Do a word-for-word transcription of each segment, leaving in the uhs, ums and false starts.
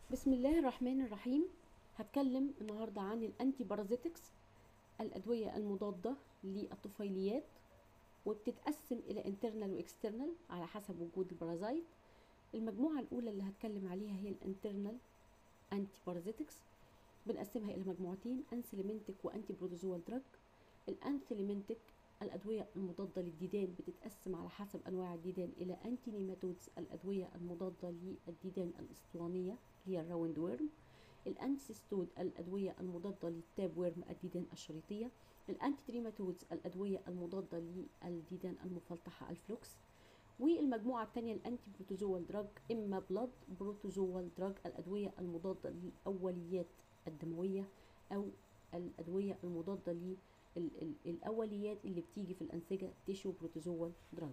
بسم الله الرحمن الرحيم. هتكلم النهاردة عن الانتي بارازيتكس، الأدوية المضادة للطفيليات، وبتتقسم إلى internal واكسترنال على حسب وجود البارازايت. المجموعة الأولى اللي هتكلم عليها هي الانترنال انتي بارازيتكس، بنقسمها إلى مجموعتين: انسليمنتك وانتي بروتوزوال دراج. الانسليمنتك الأدوية المضادة للديدان بتتقسم على حسب أنواع الديدان إلى أنتي نيماتودز، الأدوية المضادة للديدان الأسطوانية اللي هي الراوند ويرم. الانتيستود الأدوية المضادة للتاب ويرم الديدان الشريطية. الانتي تريماتودز الأدوية المضادة للديدان المفلطحة الفلوكس. والمجموعة الثانية الانتي بروتوزوال دراج، إما بلاد بروتوزوال دراج الأدوية المضادة للأوليات الدموية، أو الأدوية المضادة للأوليات اللي بتيجي في الأنسجة تيشو بروتوزوال دراج.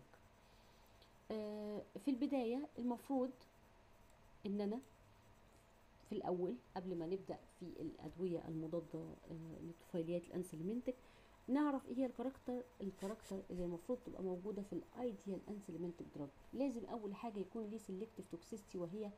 آه في البداية المفروض إن أنا في الأول قبل ما نبدأ في الأدوية المضادة آه للطفيليات الأنسلمنتك نعرف ايه هي الكاركتر الكاركتر اللي المفروض تبقى موجوده في الايديال انسلمنتك دراج. لازم اول حاجه يكون ليه سيلكتيف توكسيستي، وهي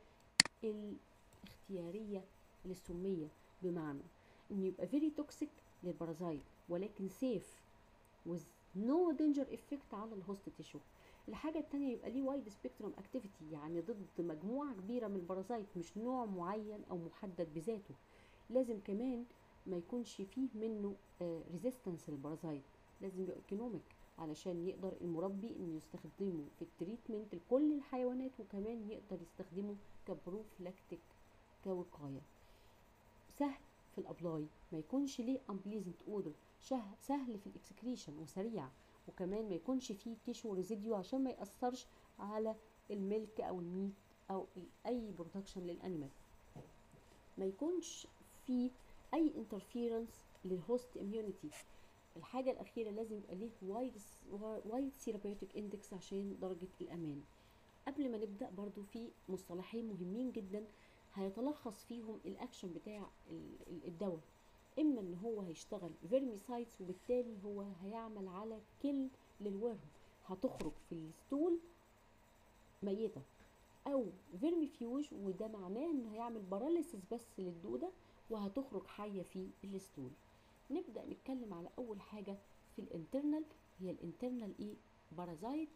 الاختياريه للسميه، بمعنى انه يبقى فيري توكسيك للبارازايت ولكن سيف with no danger effect على الهوست تيشو. الحاجة التانية يبقى ليه وايد سبيكتروم اكتيفيتي، يعني ضد مجموعة كبيرة من البارازايت مش نوع معين او محدد بذاته. لازم كمان ما يكونش فيه منه ريزيستنس للبارازايت، لازم يبقى ايكونوميك علشان يقدر المربي انه يستخدمه في التريتمنت لكل الحيوانات، وكمان يقدر يستخدمه كبروفلاكتيك كوقاية. سهل في الابلاي، ما يكونش ليه unpleasant odor، سهل في الاكسكريشن وسريع، وكمان ما يكونش فيه تيشو ريزيديو عشان ما يأثرش على الميلك او الميت او اي برودكشن للانيمال. ما يكونش فيه اي انترفيرنس للهوست اميونيتي. الحاجه الاخيره لازم يبقى ليه وايد وايد ثيرابيوتيك اندكس عشان درجه الامان. قبل ما نبدا برضو في مصطلحين مهمين جدا هيتلخص فيهم الاكشن بتاع الدواء. اما ان هو هيشتغل فيرميسايتس وبالتالي هو هيعمل على كل للورم، هتخرج في الستول ميته، او فيرميفيوج وده معناه انه هيعمل باراليسيس بس للدوده وهتخرج حيه في الستول. نبدا نتكلم على اول حاجه في الانترنال، هي الانترنال ايه بارازايت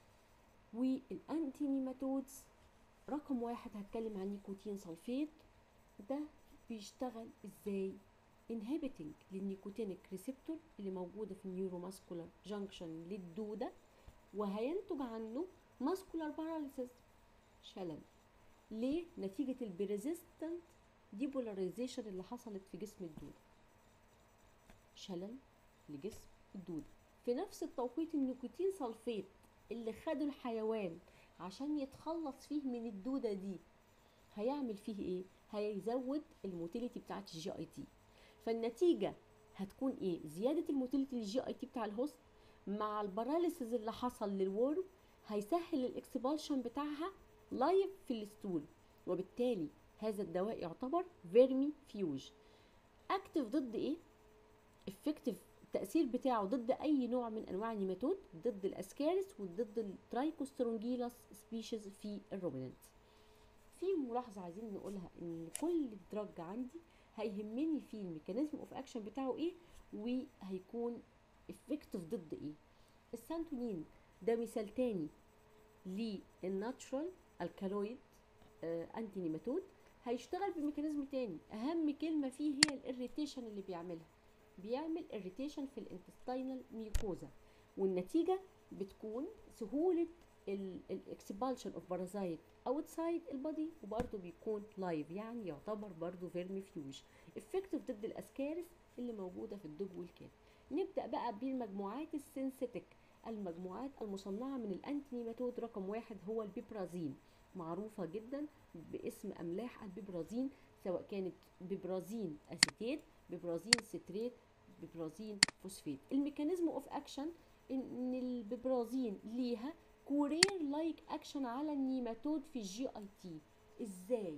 والانتي نيماتودز. رقم واحد هتكلم عن نيكوتين سلفيت. ده بيشتغل ازاي؟ inhibiting للنيكوتينيك ريسبتور اللي موجوده في النيوروماسكولار جانكشن للدوده، وهينتج عنه ماسكولار باراليسيس، شلل. ليه؟ نتيجه البريزيستنت ديبولاريزيشن اللي حصلت في جسم الدوده، شلل لجسم الدوده. في نفس التوقيت النيكوتين سلفيت اللي خده الحيوان عشان يتخلص فيه من الدوده دي هيعمل فيه ايه؟ هيزود الموتيليتي بتاعت الجي اي تي. فالنتيجه هتكون ايه؟ زياده الموتيليتي للجي اي تي بتاع الهوست مع الباراليسيس اللي حصل للورم، هيسهل الاكسبالشن بتاعها لايف في الستول، وبالتالي هذا الدواء يعتبر فيرمي فيوج. اكتف ضد ايه؟ افكتيف التأثير بتاعه ضد أي نوع من أنواع النيماتود، ضد الأسكارس وضد الترايكوسترونجيلاس سبيشيز في الرومينانت. في ملاحظة عايزين نقولها، إن كل دراج عندي هيهمني فيه الميكانيزم اوف اكشن بتاعه ايه وهيكون افكتيف ضد ايه. السانتونين ده مثال تاني للناتشرال الكالويد آه انتي نيماتود، هيشتغل بميكانيزم تاني. اهم كلمة فيه هي الاريتيشن اللي بيعملها، بيعمل irritation في الانتستينال ميوكوزا، والنتيجة بتكون سهولة الاكسبالشن اوف بارازايت اوتسايد البادي، وبرده بيكون لايف، يعني يعتبر برده فيرميفيوج، افكتيف ضد الاسكارس اللي موجودة في الدب والكلب. نبدأ بقى بالمجموعات السينسيتك، المجموعات المصنعة من الانتي نيماتود. رقم واحد هو البيبرازين، معروفة جدا باسم املاح البيبرازين، سواء كانت بيبرازين اسيتيت، بيبرازين ستريت، بيبرازين فوسفات. الميكانيزم اوف اكشن ان البيبرازين ليها كورير لايك اكشن على النيماتود في الجي اي تي. ازاي؟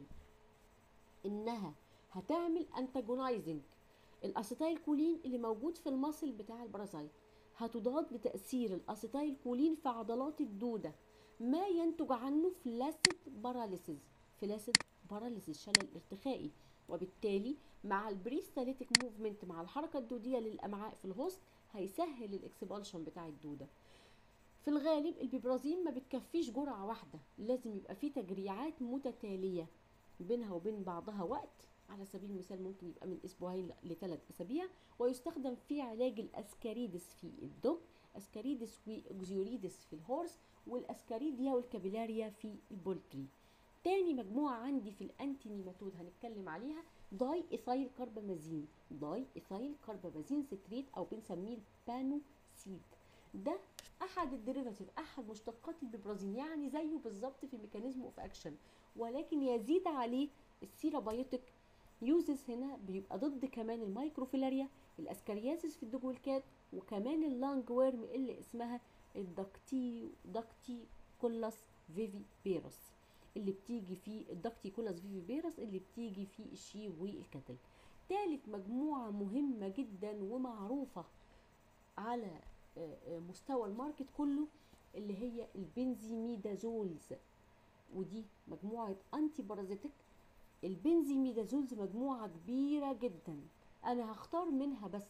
انها هتعمل انتاجونايزنج الاسيتايل كولين اللي موجود في المصل بتاع البارازايت، هتضاد لتاثير الاسيتايل كولين في عضلات الدوده، ما ينتج عنه فلاسيد باراليسيس. فلاسيد باراليسيس، شلل ارتخائي، وبالتالي مع البريستاليتيك موفمنت، مع الحركه الدوديه للامعاء في الهوست، هيسهل الاكسبالشن بتاع الدوده. في الغالب البيبرازين ما بتكفيش جرعه واحده، لازم يبقى في تجريعات متتاليه بينها وبين بعضها وقت، على سبيل المثال ممكن يبقى من اسبوعين لثلاث اسابيع، ويستخدم في علاج الاسكاريدس في الدب، اسكاريدس واكزيوريدس في الهورس، والاسكاريديا والكابيلاريا في البولتري. تاني مجموعة عندي في الانتي نيماتود هنتكلم عليها داي ايثايل كاربامازين، داي ايثايل كاربامازين ستريت او بنسميه البانوسيد. ده احد الديريفاتيف، احد مشتقات البيبرازين، يعني زيه بالظبط في الميكانيزم اوف اكشن، ولكن يزيد عليه السيرابيوتيك يوزز. هنا بيبقى ضد كمان المايكروفيلاريا، الاسكارياسيس في الدوج والكات، وكمان اللانج ويرم اللي اسمها الدكتي دكتي كولاس فيفي بيروس، اللي بتيجي في الدكتي كولاس فيفي بيروس اللي بتيجي في الشي والكتل. ثالث مجموعة مهمة جدا ومعروفة على مستوى الماركت كله اللي هي البنزيميدازولز، ودي مجموعة انتي بارازيتك. البنزيميدازولز مجموعة كبيرة جدا، انا هختار منها بس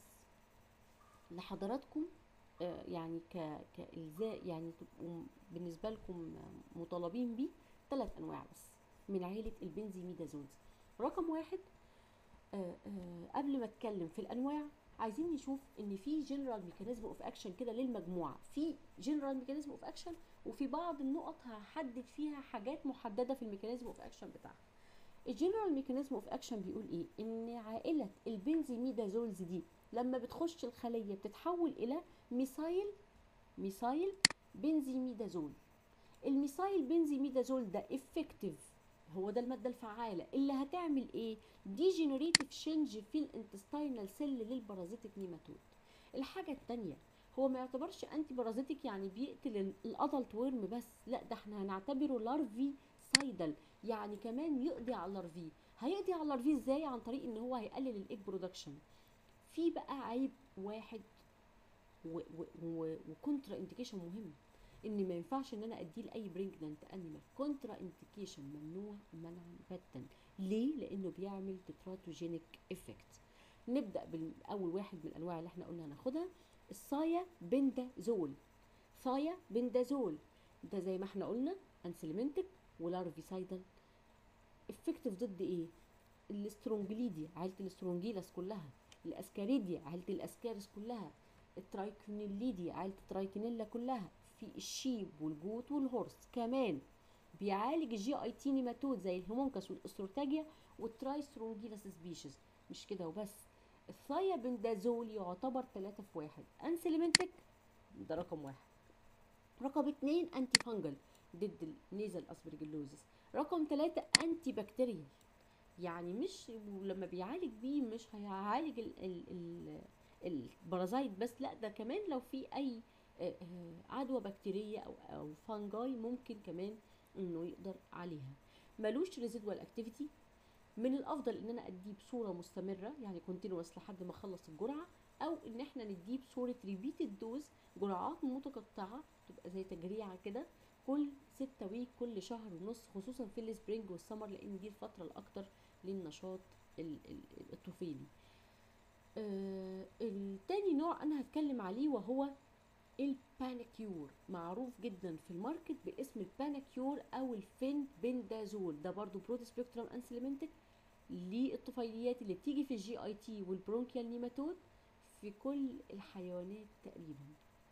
لحضراتكم آه يعني ك كالزاء، يعني تبقوا بالنسبة لكم مطالبين بيه ثلاث انواع بس من عيلة البنزيميدازولز. رقم واحد، آه آه قبل ما اتكلم في الانواع عايزين نشوف ان في جنرال ميكانيزم اوف اكشن كده للمجموعه، في جنرال ميكانيزم اوف اكشن، وفي بعض النقط هحدد فيها حاجات محدده في الميكانيزم اوف اكشن بتاعها. الجنرال ميكانيزم اوف اكشن بيقول ايه؟ ان عائله البنزيميدازولز دي لما بتخش الخليه بتتحول الى ميثايل ميثايل بنزيميدازول. الميثايل بنزيميدازول ده افكتيف، هو ده الماده الفعاله اللي هتعمل ايه؟ ديجنريتيف شينج في الانتستينال سيل للبارازيتيك نيماتود. الحاجه الثانيه، هو ما يعتبرش انتي بارازيتيك يعني بيقتل الادلت ورم بس، لا ده احنا هنعتبره لارفي سايدل، يعني كمان يقضي على اللارفي. هيقضي على اللارفي ازاي؟ عن طريق ان هو هيقلل الايج برودكشن. في بقى عيب واحد وكونترا انديكيشن مهم، ان ما ينفعش ان انا اديه لاي بريجننت انيمال، كونترا انديكيشن، ممنوع منعا باتا. ليه؟ لانه بيعمل تتراتوجينيك افكت. نبدا باول واحد من الانواع اللي احنا قلنا هناخدها، الصايا بندازول. صايا بندازول ده زي ما احنا قلنا انسلمنتك ولارفيسايدل، افكتيف ضد ايه؟ الاسترونجليديا، عيله الاسترونجيلاس كلها، الاسكاريديا، عيله الاسكارس كلها، الترايكونيليديا، عيله الترايكونيلا كلها، في الشيب والجوت والهورس. كمان بيعالج الجي اي تي نيماتود زي الهيمونكاس والاستروتاجيا والترايسترونجيلاس سبيشيز. مش كده وبس، الثايابندازول يعتبر ثلاثة في واحد، انسلمنتك ده رقم واحد، رقم اتنين انتي فانجل ضد النيزل اسبرجلوزس، رقم ثلاثة انتي بكتيريال، يعني مش لما بيعالج بيه مش هيعالج ال ال ال البارازايت بس، لا ده كمان لو في اي عدوى بكتيريه او او فانجاي ممكن كمان انه يقدر عليها. ملوش ريزيدوال اكتيفيتي، من الافضل ان انا اديه بصوره مستمره يعني كونتينوس لحد ما اخلص الجرعه، او ان احنا نديه بصوره ريبيتد دوز، جرعات متقطعه تبقى زي تجريعه كده كل ستة ويك، كل شهر ونص، خصوصا في السبرينج والسمر لان دي الفتره الاكتر للنشاط الطفيلي. آه التاني نوع انا هتكلم عليه وهو الباناكيور، معروف جدا في الماركت باسم الباناكيور او الفين بندازول. ده برضو برود سبيكترم انسلمنتك للطفيليات اللي بتيجي في الجي اي تي والبرونكيال نيماتود في كل الحيوانات تقريبا،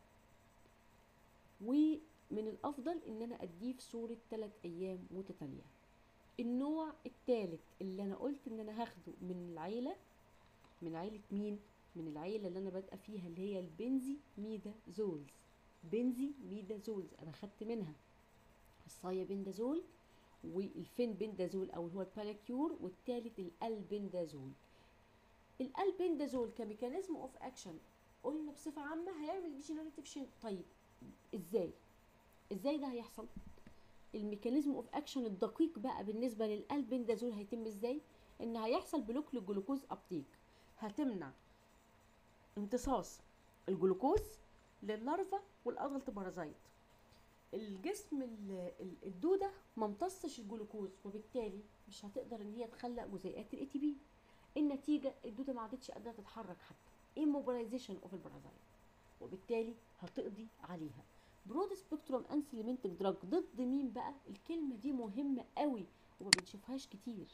ومن الافضل ان انا اديه في صورة ثلاث ايام متتالية. النوع الثالث اللي انا قلت ان انا هاخده من العيلة، من عيلة مين؟ من العيلة اللي انا بادئه فيها اللي هي البنزي ميدازولز. بنزي ميدازولز انا خدت منها الصايا بندازول والفين بندازول او هو الباناكيور، والثالث الالبندازول. الالبندازول كميكانيزم اوف اكشن قلنا بصفة عامة هيعمل ديجنريتيف شين. طيب ازاي؟ ازاي ده هيحصل؟ الميكانيزم اوف اكشن الدقيق بقى بالنسبة للالبندازول هيتم ازاي؟ ان هيحصل بلوك للجلوكوز ابتيك، هتمنع امتصاص الجلوكوز لللارفا والادلت بارازايت. الجسم ال- ال- الدودة ما امتصش الجلوكوز، وبالتالي مش هتقدر ان هي تخلق جزيئات الاي تي بي. النتيجة الدودة ما عادتش قادرة تتحرك حتى، immobilization of البرازيل، وبالتالي هتقضي عليها. برود سبيكتروم انسليمنتك دراج ضد مين بقى؟ الكلمة دي مهمة قوي وما بنشوفهاش كتير،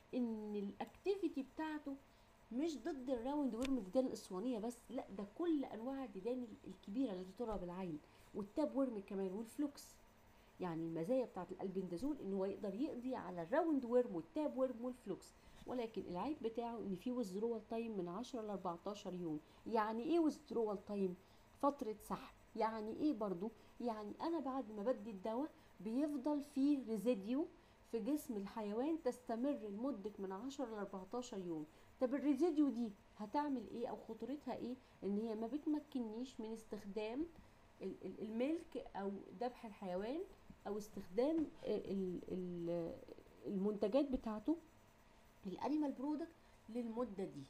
ان الاكتيفيتي بتاعته مش ضد الراوند ورم الديدان الاسوانيه بس، لا ده كل انواع الديدان الكبيره التي ترى بالعين، والتاب ورم كمان والفلوكس. يعني المزايا بتاعت الالبندازول ان هو يقدر يقضي على الراوند ورم والتاب ورم والفلوكس، ولكن العيب بتاعه ان فيه ويزدرول تايم من عشرة ل أربعتاشر يوم. يعني ايه ويزدرول تايم؟ فتره سحب. يعني ايه برضو؟ يعني انا بعد ما بدي الدواء بيفضل فيه ريزيديو في جسم الحيوان تستمر لمده من عشرة ل أربعتاشر يوم. طب الريزيديو دي هتعمل ايه او خطورتها ايه؟ ان هي ما بتمكننيش من استخدام ال- ال- الملك او ذبح الحيوان، او استخدام ال- ال- المنتجات بتاعته الانيمال برودكت للمده دي.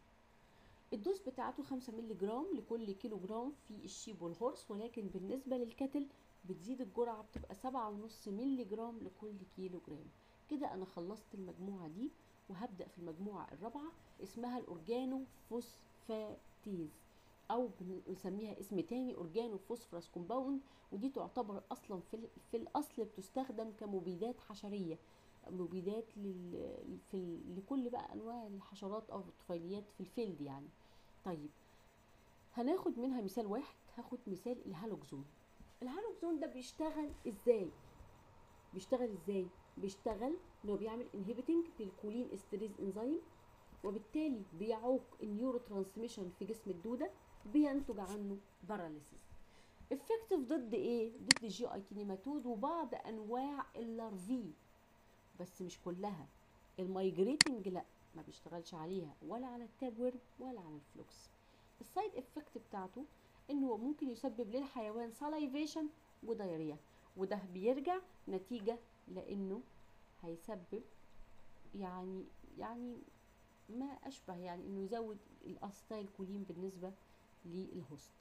الدوز بتاعته خمسة مللي جرام لكل كيلو جرام في الشيب والهورس، ولكن بالنسبه للكتل بتزيد الجرعه بتبقى سبعة ونص مللي جرام لكل كيلو جرام. كده انا خلصت المجموعه دي، وهبدا في المجموعه الرابعه اسمها الاورجانو فوسفاتيز، او بنسميها اسم تاني اورجانو فوسفورس كومباوند. ودي تعتبر اصلا في, في الاصل بتستخدم كمبيدات حشريه، مبيدات لل... في ال... لكل بقى انواع الحشرات او الطفيليات في الفيلد يعني. طيب هناخد منها مثال واحد، هاخد مثال الهالوكسون. الهالوكسون ده بيشتغل ازاي؟ بيشتغل ازاي؟ بيشتغل انه بيعمل انهبيتنج للكولين استريز انزيم، وبالتالي بيعوق النيورو ترانسميشن في جسم الدوده، بينتج عنه باراليسيس. افكتيف ضد ايه؟ ضد الجي اي تي نيماتود وبعض انواع اللارفي، بس مش كلها. المايجريتنج لا، ما بيشتغلش عليها ولا على التاب ورم ولا على الفلوكس. السايد افكت بتاعته انه ممكن يسبب للحيوان سلايفيشن ودايريا، وده بيرجع نتيجة لانه هيسبب يعني يعني ما اشبه يعني انه يزود الاسيتايل كولين بالنسبة للهوست.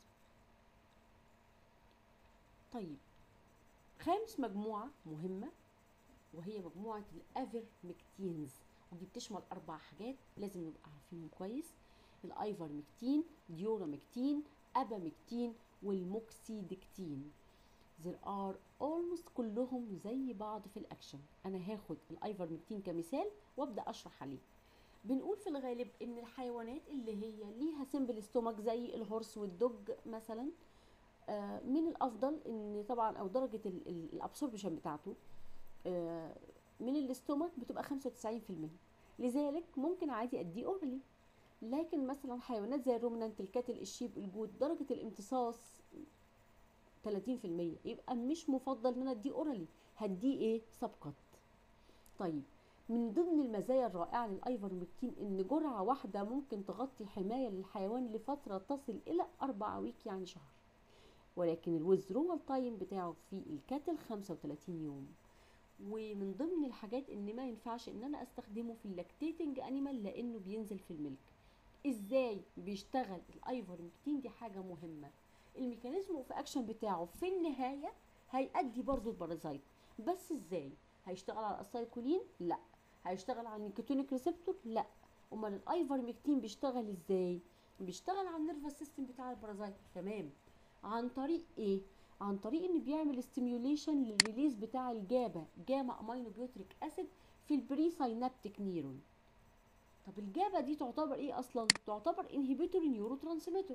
طيب خامس مجموعة مهمة وهي مجموعة الافرمكتينز، ودي بتشمل اربع حاجات لازم نبقى عارفينهم كويس: الايفرمكتين، ديورامكتين، ابامكتين، والموكسيدكتين. there are almost كلهم زي بعض في الاكشن. انا هاخد الايفرمكتين كمثال وابدا اشرح عليه. بنقول في الغالب ان الحيوانات اللي هي ليها سمبل ستومك زي الهورس والدوج مثلا، آه، من الافضل ان طبعا او درجه الابسوربشن بتاعته آه، من الاستومك بتبقى خمسة وتسعين في المية، لذلك ممكن عادي اديه اورلي. لكن مثلا حيوانات زي الرومنانت، الكاتل، الشيب، الجود، درجه الامتصاص ثلاثين في المية، يبقى مش مفضل ان انا اديه اورالي، هديه ايه؟ سبقت. طيب من ضمن المزايا الرائعه للايفرمكتين ان جرعه واحده ممكن تغطي حمايه للحيوان لفتره تصل الى أربعة ويك يعني شهر، ولكن الويزرول تايم بتاعه في الكاتل خمسة وثلاثين يوم. ومن ضمن الحاجات ان ما ينفعش ان انا استخدمه في اللاكتيتنج انيمال لانه بينزل في الملك. ازاي بيشتغل الايفرمكتين؟ دي حاجه مهمه. الميكانيزم اوف اكشن بتاعه في النهايه هيأدي برضو البارازايت، بس ازاي؟ هيشتغل على الاسايكولين؟ لا. هيشتغل على النيكوتينيك ريسبتور؟ لا. امال الايفرمكتين بيشتغل ازاي؟ بيشتغل على النيرفس سيستم بتاع البارازايت. تمام. عن طريق ايه؟ عن طريق ان بيعمل ستيميوليشن للريليز بتاع الجابا، جاما امينو بيوتريك اسيد، في البري ساينابتيك نيرون. طب الجابا دي تعتبر ايه اصلا؟ تعتبر انهبيتور نيورو ترانسميتر.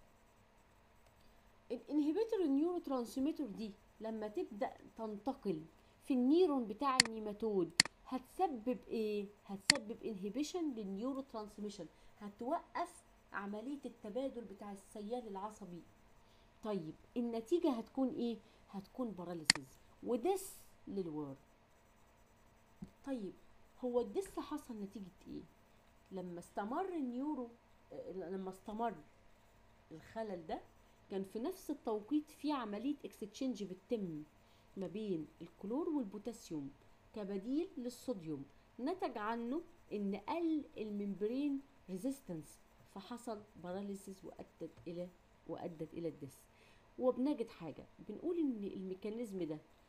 الانهبيتور نيورو ترانسميتر دي لما تبدا تنتقل في النيرون بتاع النيماتود هتسبب ايه؟ هتسبب انهبيشن للنيورو ترانسميشن، هتوقف عمليه التبادل بتاع السيال العصبي. طيب النتيجه هتكون ايه؟ هتكون باراليسيس ودس للورم. طيب هو الدس حصل نتيجه ايه؟ لما استمر النيورو لما استمر الخلل ده كان في نفس التوقيت في عملية اكستشينج بتتم ما بين الكلور والبوتاسيوم كبديل للصوديوم، نتج عنه ان قل الممبرين ريزيستنس، فحصل باراليسيس وادت الى وادت الى الدس. وبنجد حاجة بنقول ان الميكانيزم ده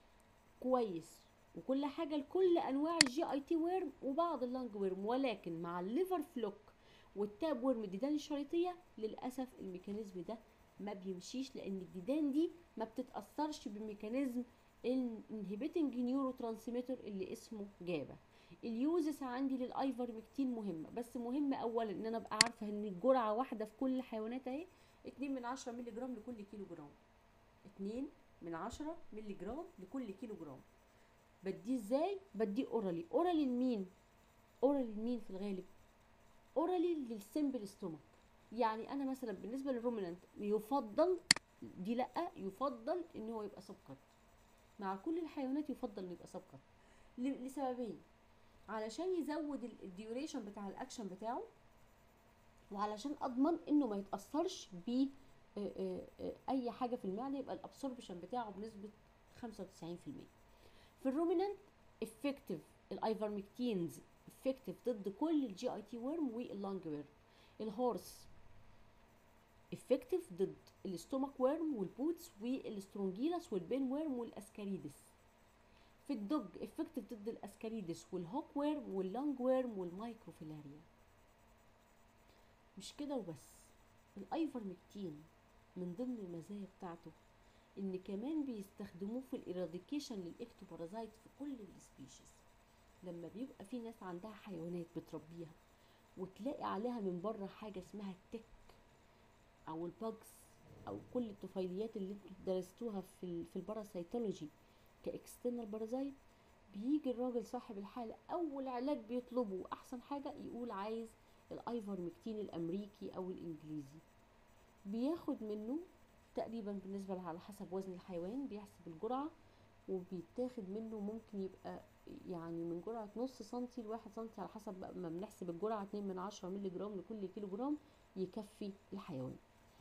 كويس وكل حاجه لكل انواع الجي اي تي ورم وبعض اللانج ورم، ولكن مع الليفر فلوك والتاب ورم الديدان الشريطيه للاسف الميكانيزم ده ما بيمشيش، لان الديدان دي ما بتتاثرش بميكانيزم الانهبيتنج نيورو ترانسميتر اللي اسمه جابا. اليوزس عندي للايفرمكتين مهمه، بس مهم اولا ان انا ابقى عارفه ان الجرعه واحده في كل الحيوانات اهي اتنين من عشرة مللي جرام لكل كيلو جرام، اتنين من عشرة مللي جرام لكل كيلو جرام. بديه ازاي؟ بديه اورالي. اورالي لمين؟ اورالي لمين في الغالب؟ اورالي للسمبل ستومك. يعني انا مثلا بالنسبه للرومينانت يفضل دي، لا يفضل ان هو يبقى سبكت. مع كل الحيوانات يفضل انه يبقى سبكت لسببين: علشان يزود الديوريشن بتاع الاكشن بتاعه، وعلشان اضمن انه ما يتاثرش ب اي حاجه في المعده، يبقى الابسوربشن بتاعه بنسبه خمسة وتسعين في المية. في الرومينانت افكتيف الايفرمكتينز افكتيف ضد كل الجي اي تي ورم واللانج ورم. الهورس افكتيف ضد الستومك ورم والبوتس والسترونجيلاس والبين ورم والاسكاريدس. في الدوج افكتيف ضد الاسكاريدس والهوك ورم واللانج ورم والمايكروفيلاريا. مش كده وبس، الايفرمكتين من ضمن المزايا بتاعته ان كمان بيستخدموه في الاراديكيشن للاكتوبارازايت في كل السبيشيز. لما بيبقى في ناس عندها حيوانات بتربيها وتلاقي عليها من بره حاجه اسمها التك او الباجز او كل الطفيليات اللي انتوا درستوها في في الباراسيتولوجي كاكسترنال بارازايت، بيجي الراجل صاحب الحاله اول علاج بيطلبه احسن حاجه يقول عايز الايفرمكتين الامريكي او الانجليزي. بياخد منه تقريبا بالنسبه على حسب وزن الحيوان بيحسب الجرعه، وبيتاخد منه ممكن يبقى يعني من جرعه نص سنتي لواحد سنتي على حسب بقى ما بنحسب الجرعه، اتنين من عشرة مللي جرام لكل كيلو جرام يكفي الحيوان.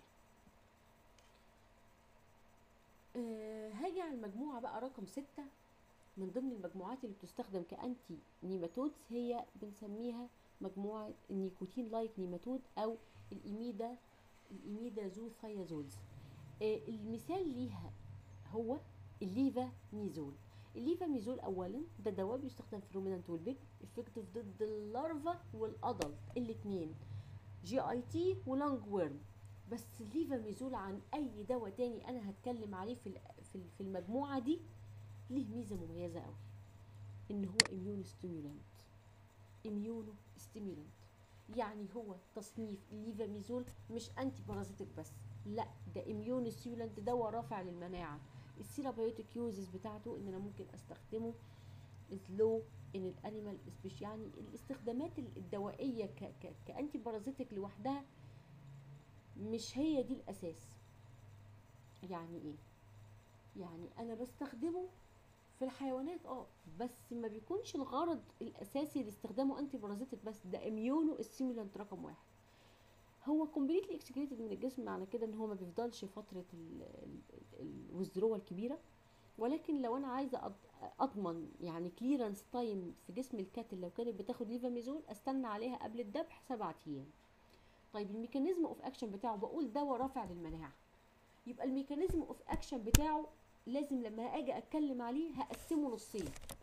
أه هاجي على المجموعه بقى رقم ستة من ضمن المجموعات اللي بتستخدم كأنتي نيماتودز، هي بنسميها مجموعة النيكوتين لايك نيماتود أو الإيميدا الإيميدازوثيازولز. آه المثال ليها هو الليفا ميزول. الليفا ميزول أولا ده دواء بيستخدم في الرومينانت والبيج، افكتيف ضد اللارفا والأدلت الاتنين، جي اي تي ولانج ورم. بس الليفا ميزول عن أي دواء تاني أنا هتكلم عليه في في المجموعة دي ليه ميزه مميزه قوي، ان هو اميون ستيمولانت. اميونو ستيمولانت يعني هو تصنيف الليفاميزول مش انتي بارازيتك بس، لا ده اميون ستيمولانت، دواء رافع للمناعه. السيرابيوتيك يوزز بتاعته ان انا ممكن استخدمه لو ان الانيمال سبيش، يعني الاستخدامات الدوائيه ك ك كانتي بارازيتك لوحدها مش هي دي الاساس. يعني ايه؟ يعني انا بستخدمه في الحيوانات اه بس ما بيكونش الغرض الاساسي لاستخدامه انتي بارازيتك بس، ده اميونو ستيمولانت رقم واحد. هو كومبليتلي اكسكريتد من الجسم، معنى كده ان هو ما بيفضلش فتره الوزدرو الكبيره، ولكن لو انا عايزه اضمن يعني كليرنس تايم في جسم الكاتل لو كانت بتاخد ليفاميزول استنى عليها قبل الذبح سبعة ايام. طيب الميكانيزم اوف اكشن بتاعه، بقول دواء رافع للمناعه، يبقى الميكانيزم اوف اكشن بتاعه لازم لما اجي اتكلم عليه هقسمه نصين.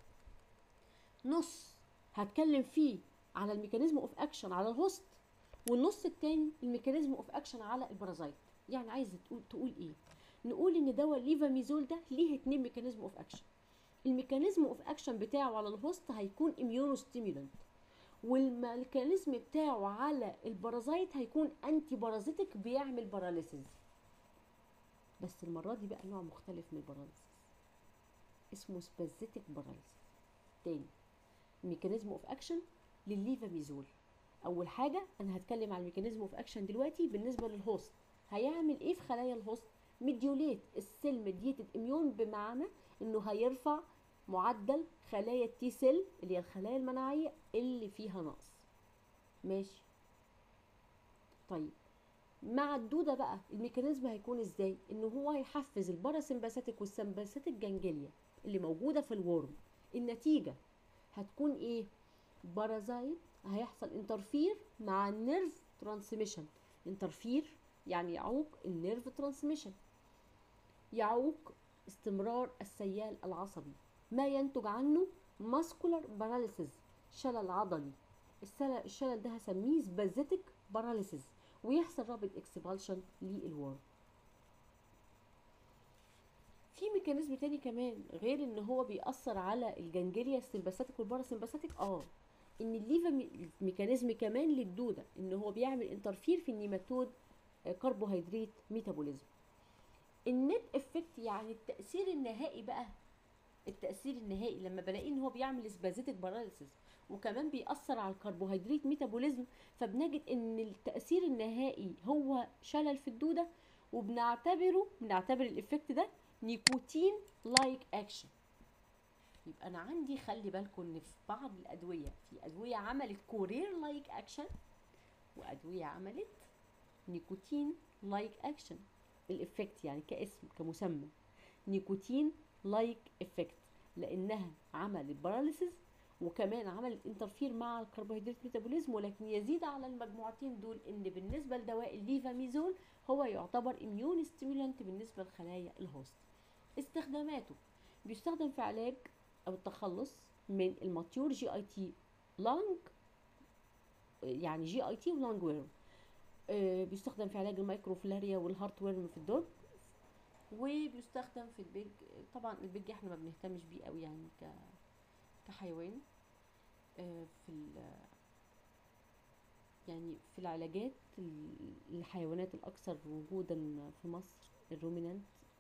نص هتكلم فيه على الميكانيزم اوف اكشن على الهوست، والنص التاني الميكانيزم اوف اكشن على البارازايت. يعني عايزه تقول تقول ايه؟ نقول ان دواء الليفاميزول ده ليه اتنين ميكانيزم اوف اكشن. الميكانيزم اوف اكشن بتاعه على الهوست هيكون اميونو ستيمولانت، والميكانيزم بتاعه على البارازايت هيكون انتي بارازيتك بيعمل باراليسيس. بس المره دي بقى نوع مختلف من الباراليسيس اسمه سبازيتك باراليسيس. تاني، الميكانيزم اوف اكشن للليفاميزول، اول حاجه انا هتكلم على الميكانيزم اوف اكشن دلوقتي بالنسبه للهوست. هيعمل ايه في خلايا الهوست؟ ميديوليت السيل ميديتد اميون، بمعنى انه هيرفع معدل خلايا التي سيل اللي هي الخلايا المناعيه اللي فيها نقص. ماشي. طيب مع الدوده بقى الميكانيزم هيكون ازاي؟ انه هو هيحفز الباراسمباثيك والسمباثيك جانجليا اللي موجوده في الورم. النتيجه هتكون ايه؟ بارازايت هيحصل انترفير مع النيرف ترانسميشن. انترفير يعني يعوق النيرف ترانسميشن، يعوق استمرار السيال العصبي، ما ينتج عنه ماسكولار باراليسيس، شلل عضلي. الشلل, الشلل ده هسميه سبازيتك باراليسيس، ويحصل رابط اكسبالشن للورم. في ميكانيزم تاني كمان غير ان هو بيأثر على الجنجليا السمباثيك والباراسمباثيك، اه ان الليفا ميكانيزم كمان للدوده، ان هو بيعمل انترفير في النيماتود كربوهيدرات ميتابوليزم. النت افكت يعني التأثير النهائي بقى، التأثير النهائي لما بلاقي ان هو بيعمل سبازيتك باراليسيس وكمان بيأثر على الكربوهيدرات ميتابوليزم، فبنجد ان التأثير النهائي هو شلل في الدودة، وبنعتبره بنعتبر الافكت ده نيكوتين لايك اكشن. يبقى انا عندي، خلي بالكم ان في بعض الادوية، في ادوية عملت كورير لايك اكشن، وادوية عملت نيكوتين لايك اكشن. الافكت يعني كاسم كمسمى نيكوتين لايك افكت، لانها عملت باراليسيس وكمان عملت انترفير مع الكربوهيدرات ميتابوليزم. ولكن يزيد على المجموعتين دول ان بالنسبه لدواء الليفاميزول هو يعتبر اميون ستيمولانت بالنسبه لخلايا الهوست. استخداماته: بيستخدم في علاج او التخلص من الماتيور جي اي تي لانج، يعني جي اي تي ولانج ويرم. آه بيستخدم في علاج المايكروفلاريا والهارت ويرم في الدوج، وبيستخدم في البيج. طبعا البيج احنا ما بنهتمش بيه قوي يعني ك كحيوان. آه في يعني في العلاجات الحيوانات الاكثر وجودا في مصر الرومينانت.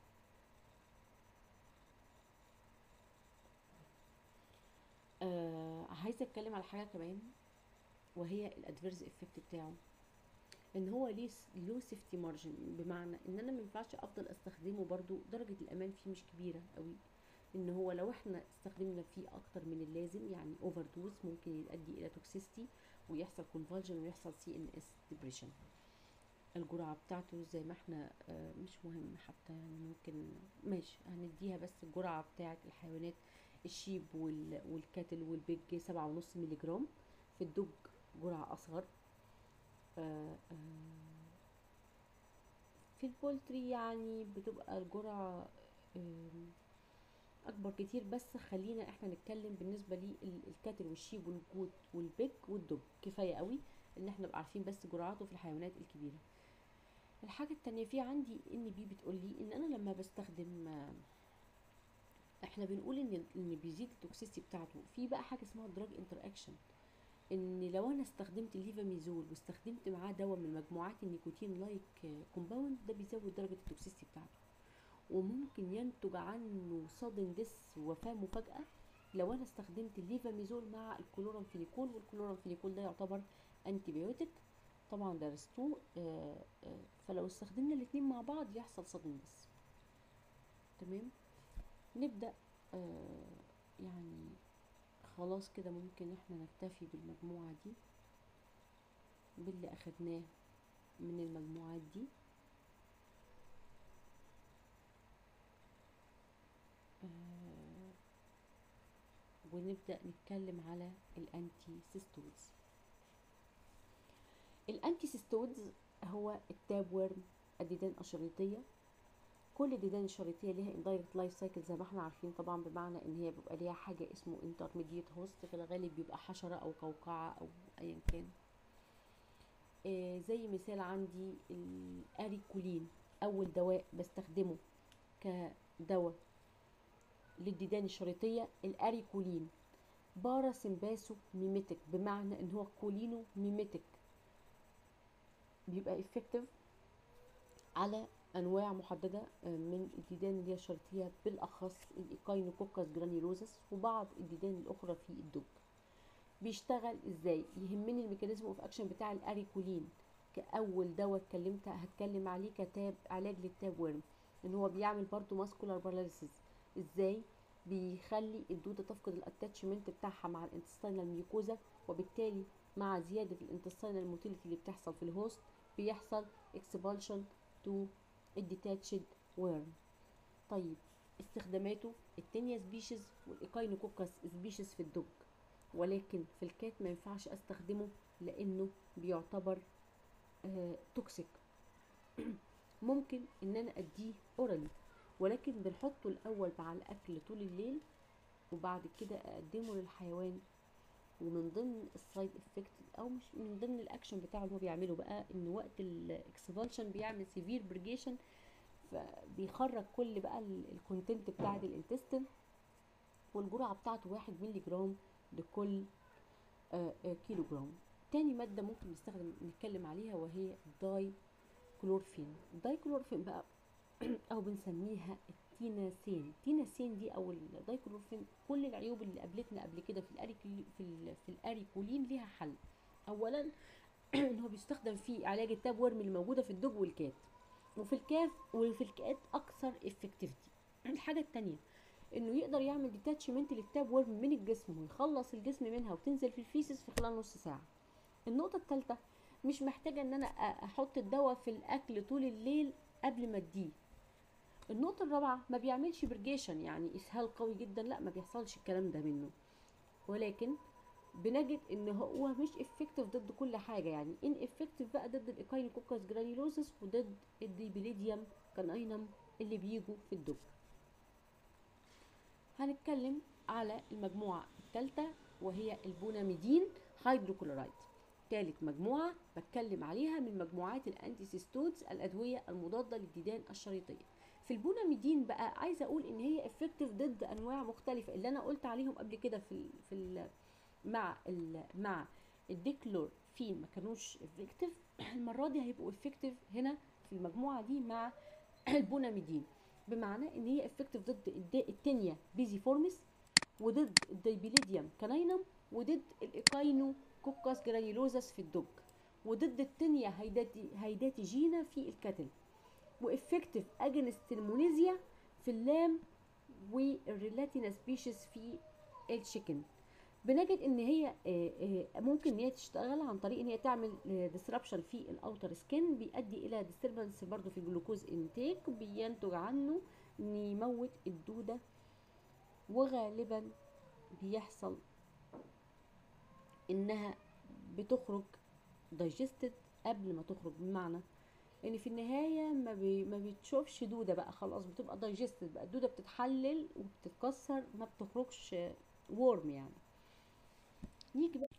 آه عايزه اتكلم على حاجه كمان، وهي الادفيرس افكت بتاعه، ان هو ليه لو سيفتي مارجن، بمعنى ان انا ما ينفعش افضل استخدمه، برضو درجه الامان فيه مش كبيره قوي، ان هو لو احنا استخدمنا فيه اكتر من اللازم يعني اوفر دوز ممكن يؤدي الى توكسيستي ويحصل كونفالجن ويحصل سي ان اس ديبريشن. الجرعه بتاعته زي ما احنا آه مش مهم حتى، يعني ممكن ماشي هنديها، بس الجرعه بتاعه الحيوانات الشيب والكاتل والبيج سبعة ونص مللي جرام، في الدوج جرعه اصغر. آه آه في البولتري يعني بتبقى الجرعه آه اكبر كتير، بس خلينا احنا نتكلم بالنسبه للكاتل والشيب والجوت والبيك والدب، كفايه قوي ان احنا نبقى عارفين بس جرعاته في الحيوانات الكبيره. الحاجه التانية، في عندي ان بي بتقول لي ان انا لما بستخدم، احنا بنقول ان ان بيزيد التوكسيستي بتاعته. في بقى حاجه اسمها دراج انتر اكشن، ان لو انا استخدمت الليفاميزول واستخدمت معاه دواء من مجموعات النيكوتين لايك كومباوند، ده بيزود درجه التوكسيستي بتاعته، وممكن ينتج عنه صدن دس وفاة مفاجأة لو انا استخدمت الليفاميزول مع الكلورامفينيكول، والكلورامفينيكول ده يعتبر انتي بيوتيك طبعا درستوه. آه آه فلو استخدمنا الاتنين مع بعض يحصل صدن دس. تمام، نبدأ آه يعني خلاص كده ممكن احنا نكتفي بالمجموعة دي باللي اخدناه من المجموعات دي. آه ونبدأ نتكلم على الانتي سيستولز. الانتي سيستولز هو التاب ورم، الديدان الشريطية. كل الديدان الشريطية ليها اندايركت لايف سايكل زي ما احنا عارفين طبعا، بمعنى ان هي بيبقى ليها حاجة اسمه انترميديت هوست، في الغالب بيبقى حشرة او قوقعة او ايا كان. آه زي مثال عندي الاريكولين، اول دواء بستخدمه كدواء للديدان الشريطية الاريكولين، باراسمباسو ميميتك، بمعنى ان هو كولينو ميميتك، بيبقى افكتيف على انواع محدده من الديدان اللي هي الشريطيه، بالاخص الايكاينوكوكس جرانيولوزس وبعض الديدان الاخرى في الدب. بيشتغل ازاي؟ يهمني الميكانيزم اوف اكشن بتاع الاريكولين كاول دواء اتكلمت هتكلم عليه كتاب علاج للتاب ورم، ان هو بيعمل برضو ماسكولار باراليسيس. ازاي؟ بيخلي الدوده تفقد الاتاتشمنت بتاعها مع الانتستينال ميوكوزا، وبالتالي مع زياده الانتستينال موتيليتي اللي بتحصل في الهوست بيحصل اكسبالشن تو الديتاتشد ورم. طيب استخداماته: التينيا سبيشيز والايكاينوكوكس سبيشيز في الدوج، ولكن في الكات ما ينفعش استخدمه لانه بيعتبر آه توكسيك. ممكن ان انا اديه اورالي، ولكن بنحطه الاول مع الاكل طول الليل وبعد كده اقدمه للحيوان. ومن ضمن السايد افكت او مش من ضمن الاكشن بتاعه اللي هو بيعمله بقى ان وقت الاكسبالشن بيعمل سيفير بريجيشن، فبيخرج كل بقى الكونتنت بتاعه الانتستين، والجرعه بتاعته واحد مللي جرام لكل آه آه كيلو جرام. تاني ماده ممكن نستخدم نتكلم عليها وهي الداي كلورفين. الداي كلورفين بقى او بنسميها التيناسين. التيناسين دي او الدايكلورفين كل العيوب اللي قابلتنا قبل كده في الاريكولين في, ال في الاريكولين ليها حل. اولا ان هو بيستخدم في علاج التاب ورم اللي موجوده في الدوج والكات، وفي الكاف وفي الكات اكثر افكتيفيتي. الحاجه الثانيه انه يقدر يعمل ديتاتشمنت للتاب ورم من الجسم ويخلص الجسم منها وتنزل في الفيسس في خلال نص ساعه. النقطه الثالثه مش محتاجه ان انا احط الدواء في الاكل طول الليل قبل ما اديه. النقطة الرابعة ما بيعملش برجيشن يعني اسهال قوي جدا، لا ما بيحصلش الكلام ده منه، ولكن بنجد ان هو مش افكتيف ضد كل حاجة. يعني ان افكتيف بقى ضد الايكاينوكوكس جرانيولوسيس وضد الديبيليديوم كاناينم اللي بيجوا في الدب. هنتكلم على المجموعة الثالثة وهي البوناميدين هيدروكلورايد. ثالث مجموعة بتكلم عليها من مجموعات الانتيسيستودز الادوية المضادة للديدان الشريطية. في البوناميدين بقى عايزه اقول ان هي افكتيف ضد انواع مختلفه اللي انا قلت عليهم قبل كده في ال في ال مع ال مع الديكلورفين ما كانوش افكتيف. المره دي هيبقوا افكتيف هنا في المجموعه دي مع البوناميدين، بمعنى ان هي افكتيف ضد التينيا بيزيفورميس وضد الديبيليديوم كاناينم وضد الايكاينو كوكاس جرانيولوزاس في الدوج وضد التينيا هيداتي هيداتي جينا في الكاتل، وافكتيف اجنست المونيزيا في اللام والريلاتينا سبيشيز في الشيكن. بنجد ان هي ممكن ان هي تشتغل عن طريق ان هي تعمل ديسربشن في الاوتر سكين، بيؤدي الى ديستربنس برضو في الجلوكوز انتيك، بينتج عنه ان يموت الدوده، وغالبا بيحصل انها بتخرج دايجستد قبل ما تخرج، بمعنى ان في النهايه ما, بي ما بتشوفش دوده بقى، خلاص بتبقى دايجستد بقى، الدوده بتتحلل وبتتكسر ما بتخرجش وورم. يعني نيجي بقى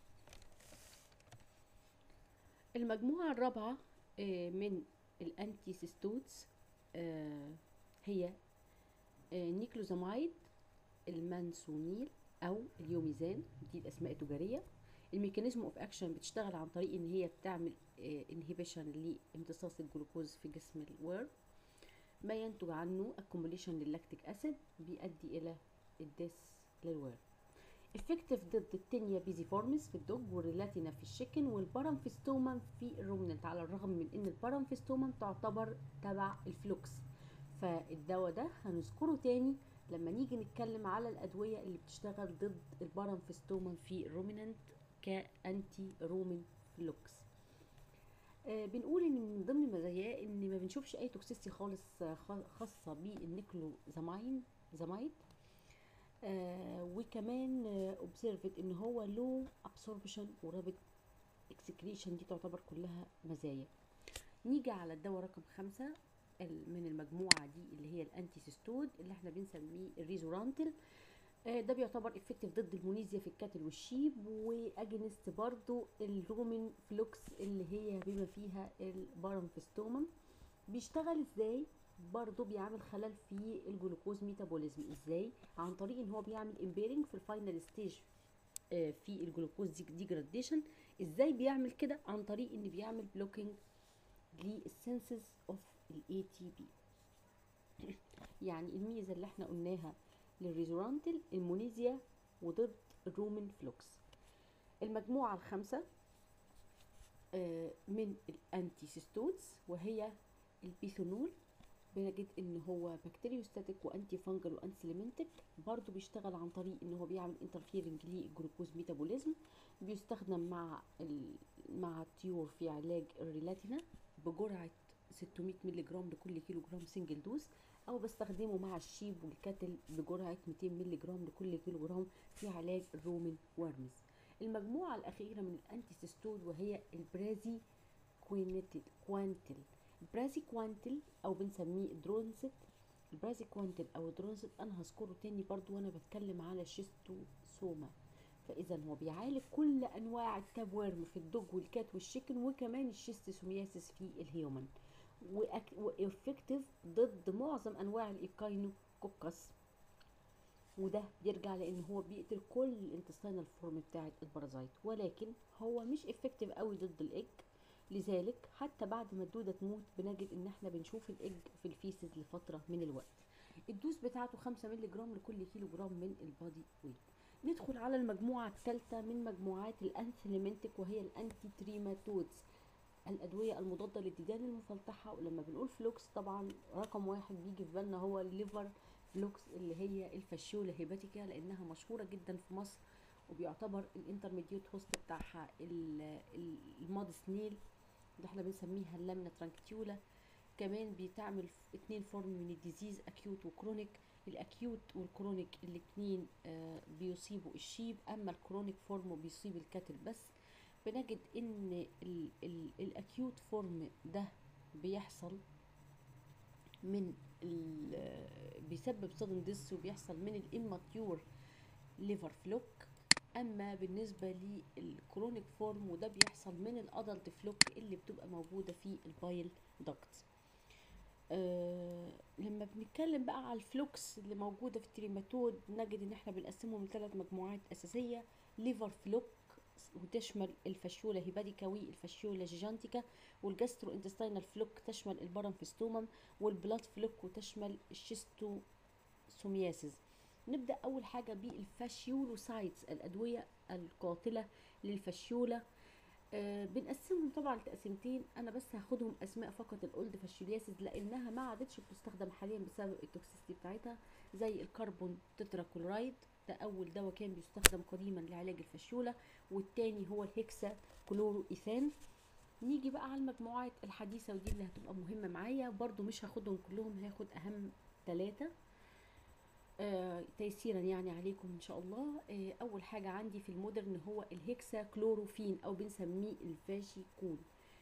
المجموعه الرابعه من الانتيسيستودز هي نيكلوزامايد المانسونيل او اليوميزان، دي الاسماء التجاريه. الميكانيزم اوف اكشن بتشتغل عن طريق ان هي بتعمل انهيبيشن لامتصاص الجلوكوز في جسم الورم، ما ينتج عنه accumulation لللاكتيك اسيد بيؤدي الى الديث للورم. افكتيف ضد التينيا بيزيفورميس في الدوج والريلاتينا في الشيكن والبارامفيستوما في الرومننت، على الرغم من ان البارامفيستوما تعتبر تبع الفلوكس. فالدواء ده هنذكره تاني لما نيجي نتكلم على الادويه اللي بتشتغل ضد البارامفيستوما في الرومننت كانتي رومين فلوكس. آه بنقول ان من ضمن مزاياه ان ما بنشوفش اي توكسيستي خالص خاصه بالنيكلوزاماين زمايد. آه وكمان اوبزرفد آه ان هو لو ابسوربشن ورابط اكسكريشن، دي تعتبر كلها مزايا. نيجي على الدواء رقم خمسة من المجموعه دي اللي هي الانتيسيستود اللي احنا بنسميه الريزورانتل. ده بيعتبر افكتيف ضد المونيزيا في الكاتل والشيب، واجنست برضو الرومين فلوكس اللي هي بما فيها البارامفيستوما. بيشتغل ازاي؟ برضو بيعمل خلل في الجلوكوز ميتابوليزم. ازاي؟ عن طريق ان هو بيعمل امبيرنج في الفاينل ستيج في الجلوكوز ديجراديشن. ازاي بيعمل كده؟ عن طريق ان بيعمل بلوكينج للسنسز اوف الاي تي بي. يعني الميزه اللي احنا قلناها للريزورانتل المونيزيا وضد الرومين فلوكس. المجموعة الخامسة من الانتيسيستودز وهي البيثونول. بنجد ان هو بكتيريوستاتيك وانتي فانجل وانسليمنتك، برضو بيشتغل عن طريق ان هو بيعمل انترفيرنج للجلوكوز ميتابوليزم. بيستخدم مع مع الطيور في علاج الريلاتينا بجرعة ستمائة مللي جرام لكل كيلو جرام سنجل دوز، او بستخدمه مع الشيب والكاتل بجرعه مئتين مللي جرام لكل كيلو جرام في علاج الرومين وارمز. المجموعه الاخيره من الانتيسيستود وهي البرازي كوينتل كوانتل. البرازي كوانتل او بنسميه درونست البرازيكوانتين او الدرونزل انا هذكره تاني برضو وانا بتكلم على الشيستوسوما. فاذا هو بيعالج كل انواع التاب ويرم في الدوج والكات والشيكن، وكمان الشيستوسومياسيس في الهيومن، وافكتيف ضد معظم انواع الايكاينوكوكس. وده بيرجع لان هو بيقتل كل الانتستينال فورم بتاعه البارازايت، ولكن هو مش افكتيف قوي ضد الايج. لذلك حتى بعد ما الدوده تموت بنجد ان احنا بنشوف الايج في الفيسز لفتره من الوقت. الدوز بتاعته خمسة مللي جرام لكل كيلو جرام من البادي ويت. ندخل على المجموعه الثالثه من مجموعات الانثيليمنتيك، وهي الانتي تريماتودز، الادويه المضاده للديدان المفلطحه. ولما بنقول فلوكس طبعا رقم واحد بيجي في بالنا هو الليفر فلوكس، اللي هي الفاشيولا هيباتيكا، لانها مشهوره جدا في مصر، وبيعتبر الانترميديوت هوست بتاعها الماد سنيل اللي احنا بنسميها اللامنا ترانكتيولا. كمان بتعمل اتنين فورم من الديزيز، اكيوت وكرونيك. الاكيوت والكرونيك الاتنين آه بيصيبوا الشيب، اما الكرونيك فورم بيصيب الكاتل بس. بنجد ان ال ال الاكيوت فورم ده بيحصل من بيسبب صدم ديس، وبيحصل من الاماتيور ليفر فلوك. اما بالنسبه للكرونيك فورم وده بيحصل من الادلت فلوك اللي بتبقى موجوده في البايل داكت. أه لما بنتكلم بقى على الفلوكس اللي موجوده في التريماتود، نجد ان احنا بنقسمهم لثلاث مجموعات اساسيه: ليفر فلوك وتشمل الفاشيولا هيباتيكا والفاشيولا جيجانتيكا، والجاسترو انتستينال فلوك تشمل البارامفستومم، والبلاد فلوك وتشمل الشيستوسومياسيس. نبدا اول حاجه بالفاشيولوسايتس، الادويه القاتله للفاشيولا. آه بنقسمهم طبعا لتقسيمتين، انا بس هاخدهم اسماء فقط. الاولد فاشيولياسيس لانها ما عادتش بتستخدم حاليا بسبب التوكسيستي بتاعتها، زي الكربون تتراكلورايد، ده اول دواء كان بيستخدم قديما لعلاج الفاشيولا، والتاني هو الهكسا كلورو ايثان. نيجي بقى على المجموعات الحديثه، ودي اللي هتبقى مهمه معايا برضو، مش هاخدهم كلهم، هاخد اهم ثلاثه آه تيسيرا يعني عليكم ان شاء الله. آه اول حاجه عندي في المودرن هو الهكسا كلوروفين او بنسميه الفاشيكون.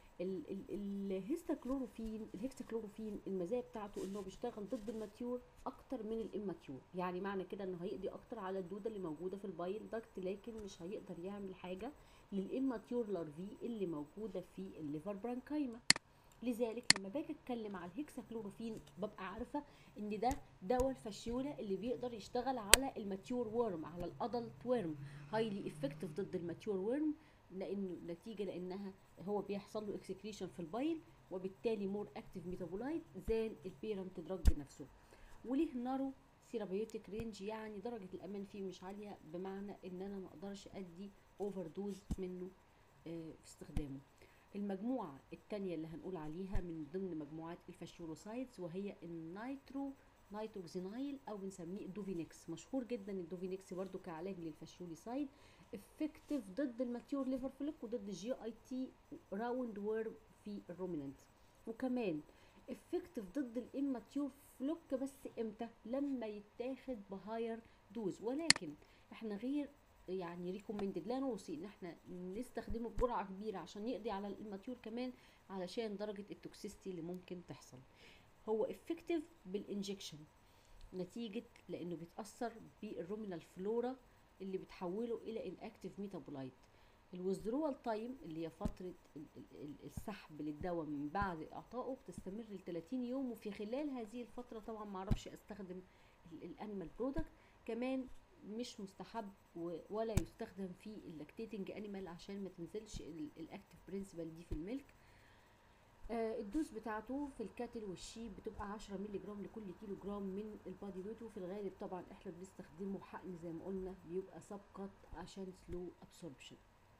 الهيستا كلوروفين الهكسا كلوروفين المزايا بتاعته انه بيشتغل ضد الماتيور اكتر من الاماتيور، يعني معنى كده انه هيقضي اكتر على الدوده اللي موجوده في البايل داكت، لكن مش هيقدر يعمل حاجه للاماتيور لارفي اللي موجوده في الليفر برانكايما. لذلك لما باجي اتكلم على الهكسا كلوروفين ببقى عارفه ان ده دواء الفاشيولا اللي بيقدر يشتغل على الماتيور ورم، على الادلت ورم، هايلي افكتيف ضد الماتيور ورم، لانه نتيجه لانها هو بيحصل له اكسكريشن في البايل، وبالتالي مور اكتيف ميتابولايت زان البيرنت دراج نفسه. وليه نارو ثيرابيوتيك رينج، يعني درجه الامان فيه مش عاليه، بمعنى ان انا ما اقدرش ادي اوفر دوز منه آه في استخدامه. المجموعة التانية اللي هنقول عليها من ضمن مجموعات الفاشيولوسايدز وهي النيترو نيتروكسينايل او بنسميه الدوفينكس. مشهور جدا الدوفينكس برضو كعلاج للفاشيولوسايد، افكتيف ضد الماتيور ليفر فلوك وضد الجي اي تي راوند ويرم في الرومينانت، وكمان افكتيف ضد الاماتيور فلوك، بس امتى؟ لما يتاخد بهاير دوز. ولكن احنا غير يعني ريكومندد، لا نوصي ان احنا نستخدمه بجرعه كبيره عشان يقضي على الاماتيور كمان، علشان درجه التوكسيستي اللي ممكن تحصل. هو افكتيف بالانجكشن نتيجه لانه بيتاثر بالرومينال فلورا اللي بتحوله الى اناكتيف ميتابولايت. الويزدرول تايم اللي هي فتره السحب للدواء من بعد اعطائه بتستمر ل ثلاثين يوم، وفي خلال هذه الفتره طبعا ما اعرفش استخدم الانيمال برودكت. كمان مش مستحب ولا يستخدم في اللاكتيتنج انيمال عشان ما تنزلش الاكتيف برنسبل دي في الميلك. آه الدوز بتاعته في الكاتل والشيب بتبقى عشرة مللي جرام لكل كيلو جرام من البادي ويت، وفي الغالب طبعا احنا بنستخدمه حقن زي ما قلنا، بيبقى سب كات عشان سلو ابسوربشن.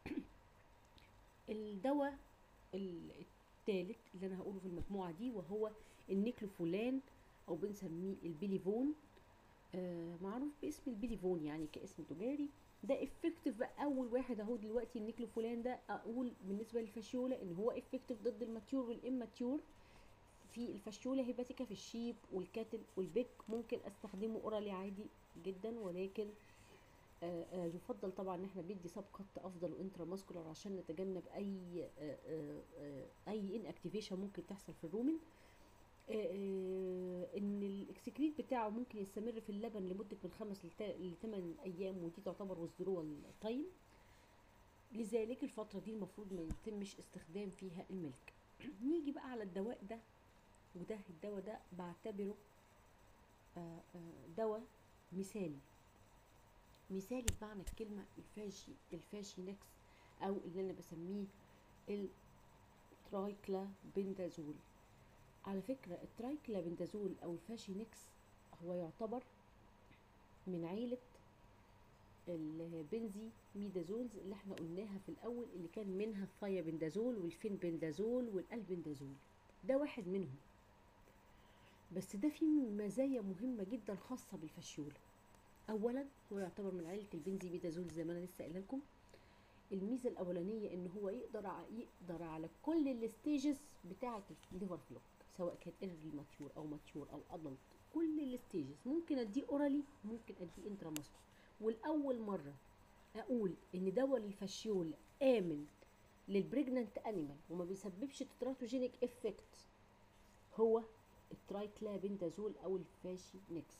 الدواء الثالث اللي انا هقوله في المجموعه دي وهو النيكلوفولان او بنسميه البيليفون، آه معروف باسم البيليفون يعني كاسم تجاري. ده افكتيف بقى اول واحد اهو دلوقتي. النيكلوفولان ده اقول بالنسبه للفاشيولا ان هو افكتيف ضد الماتيور والاماتيور في الفاشيولا هيباتيكا في الشيب والكاتل والبيك. ممكن استخدمه اورالي عادي جدا، ولكن آه آه يفضل طبعا ان احنا بندي سب كات افضل وانترا ماسكولار عشان نتجنب اي آه آه آه اي ان اكتيفيشن ممكن تحصل في الرومن. آه، ان الاكسكريت بتاعه ممكن يستمر في اللبن لمده من خمس لثمان ايام، ودي تعتبر وذرول تايم، لذلك الفتره دي المفروض ما يتمش استخدام فيها الملك. نيجي بقى على الدواء ده، وده الدواء ده بعتبره آه، آه، دواء مثالي. مثالي بمعنى الكلمه، الفاشي الفاشي نكس، او اللي انا بسميه الترايكلابندازول. على فكرة الترايكلابندازول أو الفاشينكس هو يعتبر من عيلة البنزي ميدازولز اللي احنا قلناها في الأول، اللي كان منها الثايابندازول والفينبندازول والألبندازول، ده واحد منهم. بس ده فيه مزايا مهمة جدا خاصة بالفاشيولا. أولا هو يعتبر من عيلة البنزي ميدازول زي ما أنا لسه قايله لكم. الميزة الأولانية إن هو يقدر ع- يقدر على كل الستيجز بتاعة الليفر فلوك، سواء كان ايرلي ماتيور او ماتيور او ادلت، كل الستيجز ممكن اديه اورالي، ممكن اديه انتراماسكول. والاول مره اقول ان دواء الفاشيول امن للبريجننت انيمال وما بيسببش تتراتوجينيك افكت هو الترايكلابندازول او الفاشي نكس.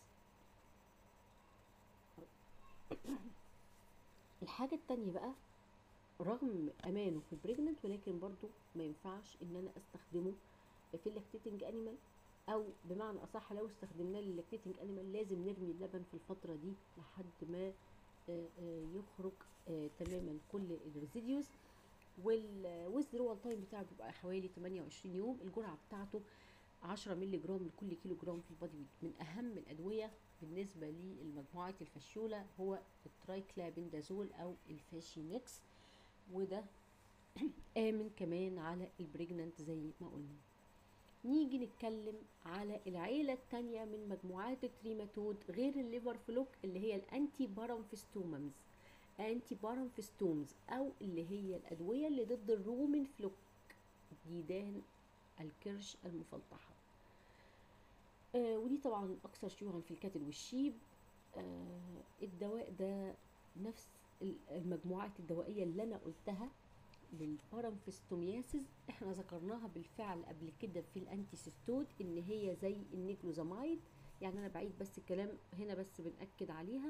الحاجه التانية بقى، رغم امانه في البريجننت ولكن برضو ما ينفعش ان انا استخدمه في اللاكتيتنج انيمال، او بمعنى اصح لو استخدمناه للاكتيتنج انيمال لازم نرمي اللبن في الفتره دي لحد ما آه، آه، يخرج آه، تماما كل الريزيديوز. والويزدرول تايم بتاعه بيبقى حوالي ثمانية وعشرين يوم. الجرعه بتاعته عشرة مللي جرام لكل كيلو جرام في البادي ويت. من اهم الادويه بالنسبه للمجموعات الفاشيولا هو الترايكلابندازول او الفاشينكس، وده آمن كمان على البريجننت زي ما قلنا. نيجي نتكلم على العيلة التانية من مجموعات التريماتود غير الليفر فلوك، اللي هي الانتي بارامفستومز انتي بارامفستومز او اللي هي الادوية اللي ضد الرومن فلوك، ديدان الكرش المفلطحة. آه ودي طبعا اكثر شيوعا في الكتل والشيب. آه الدواء ده نفس المجموعات الدوائية اللي انا قلتها للبارامفستومياسيس، احنا ذكرناها بالفعل قبل كده في الانتيسيستود ان هي زي النيكلوزامايد. يعني انا بعيد بس الكلام هنا بس بنأكد عليها.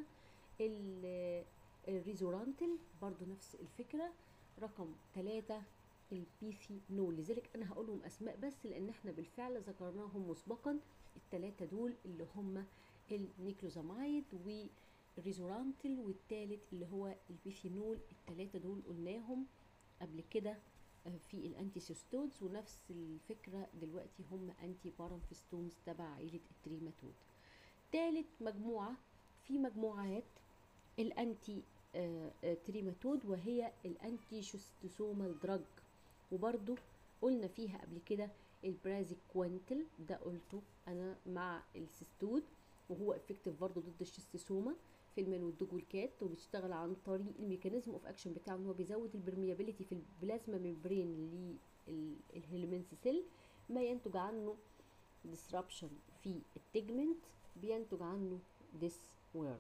الريزورانتل برضو نفس الفكرة. رقم ثلاثة البيثينول، لذلك انا هقولهم اسماء بس لان احنا بالفعل ذكرناهم مسبقا. الثلاثة دول اللي هم النيكلوزامايد والريزورانتل والثالث اللي هو البيثينول، الثلاثة دول قلناهم قبل كده في الانتيسيستودز، ونفس الفكرة دلوقتي هم انتي بارامفستومز تبع عيلة التريماتود. تالت مجموعة في مجموعات الانتي آه، آه، تريماتود وهي الانتي شوستوسومال دراج، وبرضو قلنا فيها قبل كده البرازيكوانتل، ده قلته انا مع السيستود، وهو افكتيف برضو ضد الشيستوسوما في المان والدوج والكات، وبيشتغل عن طريق الميكانيزم اوف اكشن بتاعه ان هو بيزود البرميابيليتي في البلازما ممبرين للهيلمنت سيل، ما ينتج عنه disruption في التيجمنت، بينتج عنه this wear.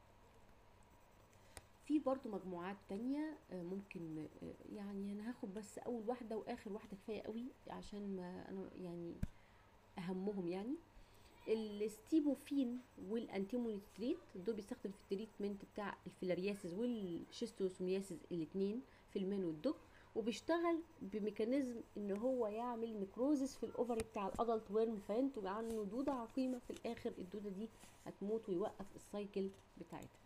في برضو مجموعات تانية آه، ممكن آه، يعني انا هاخد بس اول واحدة واخر واحدة كفاية قوي عشان ما انا يعني اهمهم. يعني الستيبوفين والانتيمونيتريت دول بيستخدم في التريتمنت بتاع الفيلارياسيس والشيستوسومياسيس الاثنين في المان والدوج، وبيشتغل بميكانيزم ان هو يعمل نكروزس في الاوفري بتاع الادلت ورم، فينتج عنه دوده عقيمه في الاخر الدوده دي هتموت ويوقف السايكل بتاعتها.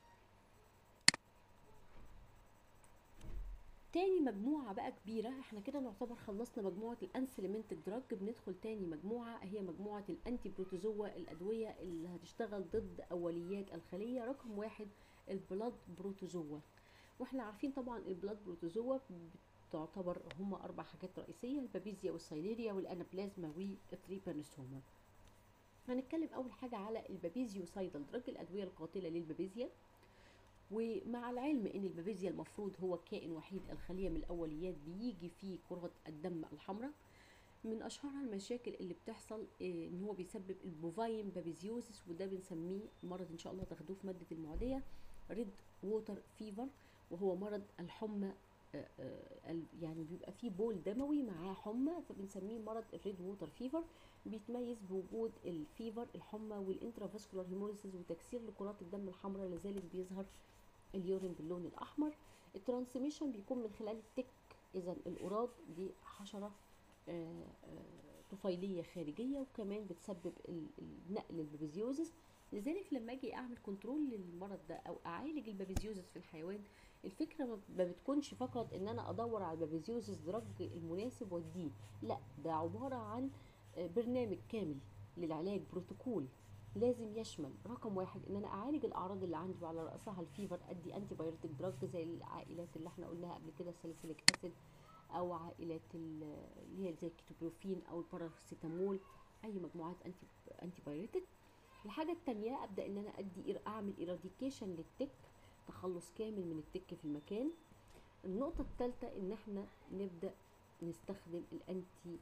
تاني مجموعة بقى كبيرة، احنا كده نعتبر خلصنا مجموعة الانسليمنت دراج. بندخل تاني مجموعة هي مجموعة الانتي بروتوزوا، الادوية اللي هتشتغل ضد اوليات الخلية. رقم واحد البلاد بروتوزوا، واحنا عارفين طبعا البلاد بروتوزوا تعتبر هما اربع حاجات رئيسية: البابيزيا والسايليريا والانابلازما والتريبانوسوما. هنتكلم اول حاجة على البابيزيوسايدال دراج، الادوية القاتلة للبابيزيا. ومع العلم ان البابيزيا المفروض هو كائن وحيد الخليه من الاوليات بيجي فيه كرات الدم الحمراء. من اشهرها المشاكل اللي بتحصل إيه، ان هو بيسبب البوفاين بابيزيوزس، وده بنسميه مرض ان شاء الله تاخدوه في ماده المعديه ريد ووتر فيفر، وهو مرض الحمى آه، آه، ال- يعني بيبقى فيه بول دموي معاه حمى، فبنسميه مرض الريد ووتر فيفر. بيتميز بوجود الفيفر الحمى والانترافاسكولار هيموليسيس وتكسير لكرات الدم الحمراء، لذلك بيظهر اليورين باللون الاحمر. الترانسميشن بيكون من خلال التك، اذا القراض دي حشره آه، آه، طفيليه خارجيه، وكمان بتسبب ال- النقل البابيزيوزس. لذلك لما اجي اعمل كنترول للمرض ده او اعالج البابيزيوزس في الحيوان، الفكره ما ما بتكونش فقط ان انا ادور على البابيزيوزس دراج المناسب واديه، لا، ده عباره عن آه، برنامج كامل للعلاج، بروتوكول لازم يشمل رقم واحد ان انا اعالج الاعراض اللي عندي وعلى راسها الفيفر، ادي انتي بايوتيك دراج زي العائلات اللي احنا قلناها قبل كده، ساليسيليك اسيد، او عائلات ال- اللي هي زي الكيتوبروفين او الباراسيتامول، اي مجموعات انتي انتي بايوتيك. الحاجه التانية ابدا ان انا ادي اعمل ايراديكيشن للتك، تخلص كامل من التك في المكان. النقطه الثالثه ان احنا نبدا نستخدم الانتي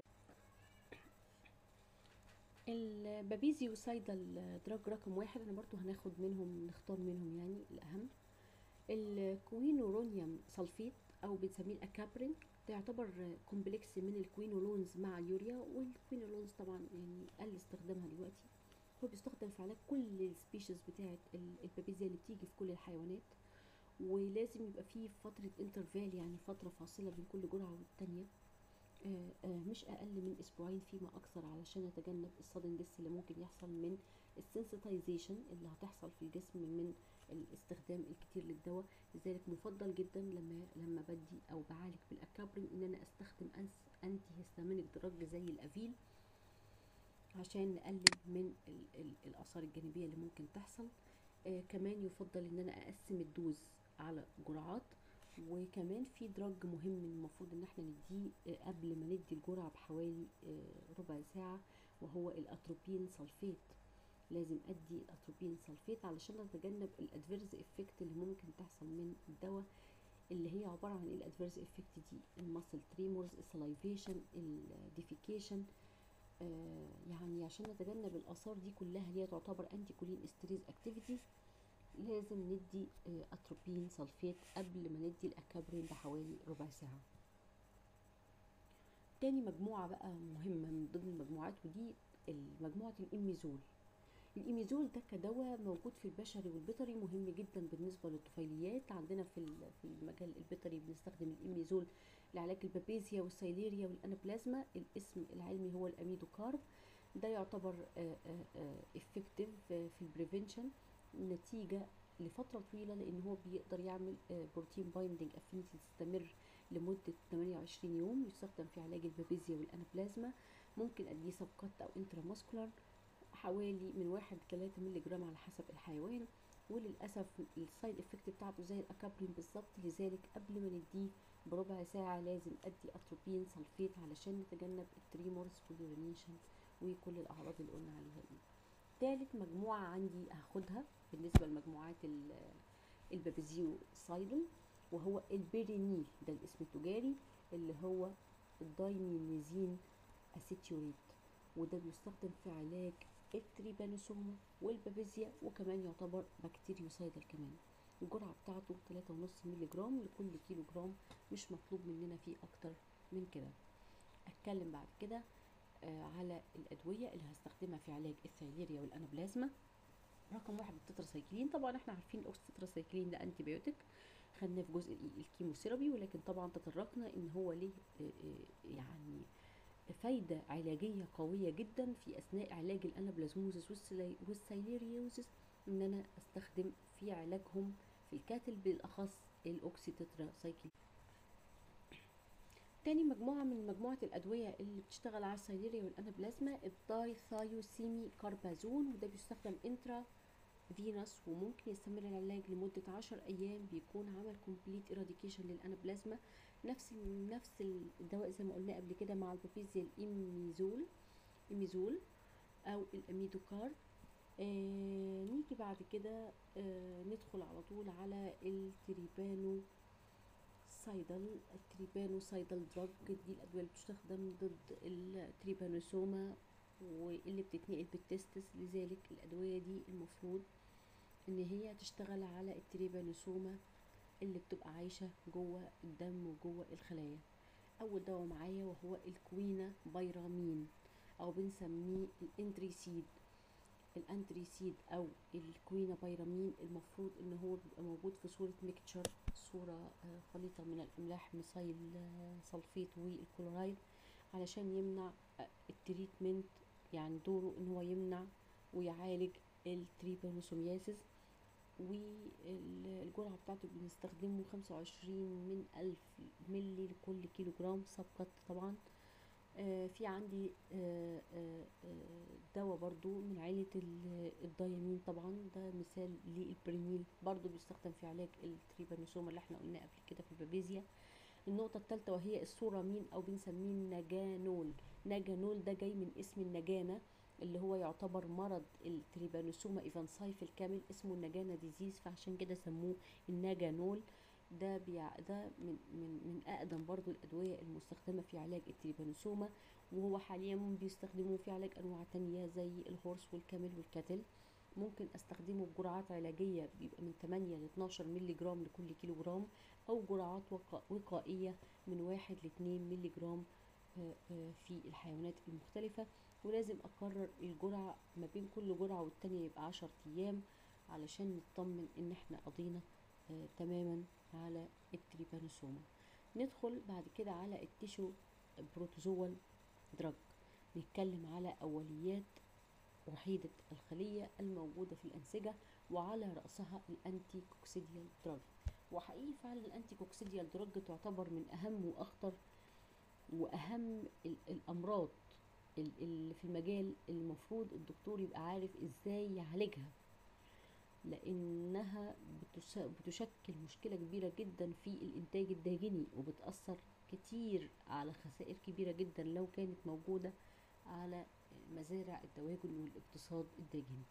البابيزيوسايدال دراج رقم واحد. انا برضو هناخد منهم، نختار منهم يعني الاهم. الكوينورونيوم سلفيت او بنسميه الاكابرين، ده يعتبر كومبلكس من الكوينولونز مع اليوريا، والكوينولونز طبعا يعني قل استخدامها دلوقتي. هو بيستخدم في علاج كل السبيشيز بتاعه البابيزيا اللي بتيجي في كل الحيوانات، ولازم يبقى فيه فترة انترفال، يعني فترة فاصلة بين كل جرعة والتانية، آه، آه، مش اقل من اسبوعين فيما اكثر، علشان نتجنب الصدن ديس اللي ممكن يحصل من السنسيتايزيشن اللي هتحصل في الجسم من الاستخدام الكتير للدواء. لذلك مفضل جدا لما لما بدي او بعالج بالاكابرين ان انا استخدم انتي هيستامينيك دراج زي الافيل، عشان نقلل من ال ال الاثار الجانبيه اللي ممكن تحصل. آه كمان يفضل ان انا اقسم الدوز على جرعات. وكمان في دراج مهم المفروض ان احنا نديه آه قبل ما ندي الجرعه بحوالي آه ربع ساعه، وهو الاتروبين سلفيت. لازم ادي الاتروبين سلفيت علشان نتجنب الادفيرز افكت اللي ممكن تحصل من الدواء، اللي هي عباره عن ايه الادفيرز افكت دي؟ الماسل تريمورز، السلايفيشن، الديفيكيشن. آه يعني عشان نتجنب الاثار دي كلها اللي هي تعتبر انتي كولين استريز اكتيفيتي، لازم ندي آه اتروبين سلفيت قبل ما ندي الاكابرين بحوالي ربع ساعه. تاني مجموعه بقى مهمه من ضمن المجموعات، ودي مجموعه الاميزول. الإيميزول ده كدواء موجود في البشري والبيطري، مهم جدا بالنسبة للطفيليات. عندنا في في المجال البيطري بنستخدم الإيميزول لعلاج البابيزيا والسيليريا والأنابلازما. الاسم العلمي هو الأميدوكارب. ده يعتبر افكتيف في البريفنشن نتيجة لفترة طويلة، لأن هو بيقدر يعمل بروتين بايندينج افينيتي تستمر لمدة ثمانية وعشرين يوم. يستخدم في علاج البابيزيا والأنابلازما. ممكن أديه سبقات أو انتراماسكولار، حوالي من واحد لتلاتة مللي جرام على حسب الحيوان. وللأسف السايد افكت بتاعته زي الأكابرين بالظبط، لذلك قبل ما نديه بربع ساعة لازم أدي أتروبين سلفيت علشان نتجنب التريمورز واليورينيشن وكل الأعراض اللي قلنا عليها دي. تالت مجموعة عندي هاخدها بالنسبة لمجموعات البابيزيو سايدل، وهو البيرينيل، ده الاسم التجاري، اللي هو الدايمينيزين اسيتيوريت. وده بيستخدم في علاج التريبانوسوما والبابيزيا، وكمان يعتبر بكتيريوسايدل كمان. الجرعة بتاعته تلاتة ونص مللي جرام لكل كيلو جرام، مش مطلوب مننا فيه اكتر من كده. اتكلم بعد كده آه على الادوية اللي هستخدمها في علاج الثايليريا والانابلازما. رقم واحد التتراسايكلين. طبعا احنا عارفين الاكس تتراسايكلين ده انتي بيوتيك، خدناه في جزء الكيموثيرابي، ولكن طبعا تطرقنا ان هو ليه آه آه يعني فايدة علاجية قوية جدا في أثناء علاج الأنابلازموزس والسيليريوزس، إن أنا أستخدم في علاجهم في الكاتل بالأخص الأوكسي تتراسايكلين. تاني مجموعة من مجموعة الأدوية اللي بتشتغل على السيليريا والأنابلازما الدايثايوسيمي كاربازون، وده بيستخدم انترا فينوس، وممكن يستمر العلاج لمدة عشر أيام. بيكون عمل كومبليت إراديكيشن للأنابلازما. نفس نفس الدواء زي ما قلنا قبل كده مع البابيزيا الإيميزول إيميزول أو الأميدوكارب. آه نيجي بعد كده آه ندخل على طول على التريبانو سايدل. التريبانو سايدل دراج دي الأدوية اللي بتستخدم ضد التريبانوسوما واللي بتتنقل بالتستس. لذلك الأدوية دي المفروض ان هي تشتغل على التريبانوسوما اللي بتبقى عايشة جوه الدم وجوه الخلايا. اول دواء معايا وهو الكوينا بايرامين او بنسميه الانتريسيد. الانتريسيد او الكوينا بايرامين المفروض ان هو بيبقى موجود في صورة ميكتشر، صورة خليطة من الاملاح ميثايل سلفيت والكلورايد، علشان يمنع التريتمنت، يعني دوره ان هو يمنع ويعالج التريبانوسومياسيس. والجرعة بتاعته بنستخدمه خمسة وعشرين من ألف ملي لكل كيلو جرام سبقت طبعا. آه في عندي آه آه دواء برضو من عائلة الدايامين، طبعا ده مثال للبرينيل، برضو بيستخدم في علاج التريبانوسوما اللي احنا قلناه قبل كده في البابيزيا. النقطة الثالثة وهي السورامين او بنسميه النجانول. نجانول ده جاي من اسم النجانة اللي هو يعتبر مرض التريبانوسوما ايفانساي في الكامل، اسمه النجانة ديزيز، فعشان كده سموه النجانول. ده بيع ده من من من اقدم برضو الادويه المستخدمه في علاج التريبانوسوما، وهو حاليا بيستخدموه في علاج انواع تانية زي الهورس والكامل والكاتل. ممكن استخدمه بجرعات علاجيه بيبقى من ثمانية ل اتناشر مللي جرام لكل كيلو جرام، او جرعات وقائيه من واحد ل اتنين مللي جرام في الحيوانات المختلفه. ولازم اكرر الجرعه ما بين كل جرعه والتانية يبقى عشر ايام علشان نطمن ان احنا قضينا آه تماما على التريبانوسوما. ندخل بعد كده على التيشو بروتوزوال دراج، نتكلم على اوليات وحيدة الخلية الموجودة في الأنسجة، وعلى رأسها الأنتي كوكسيديال دراج. وحقيقي فعلا الأنتي كوكسيديال دراج تعتبر من أهم وأخطر وأهم الأمراض اللي في المجال، المفروض الدكتور يبقى عارف إزاي يعالجها، لأنها بتشكل مشكلة كبيرة جدا في الإنتاج الداجني، وبتأثر كتير على خسائر كبيرة جدا لو كانت موجودة على مزارع الدواجن والاقتصاد الداجني.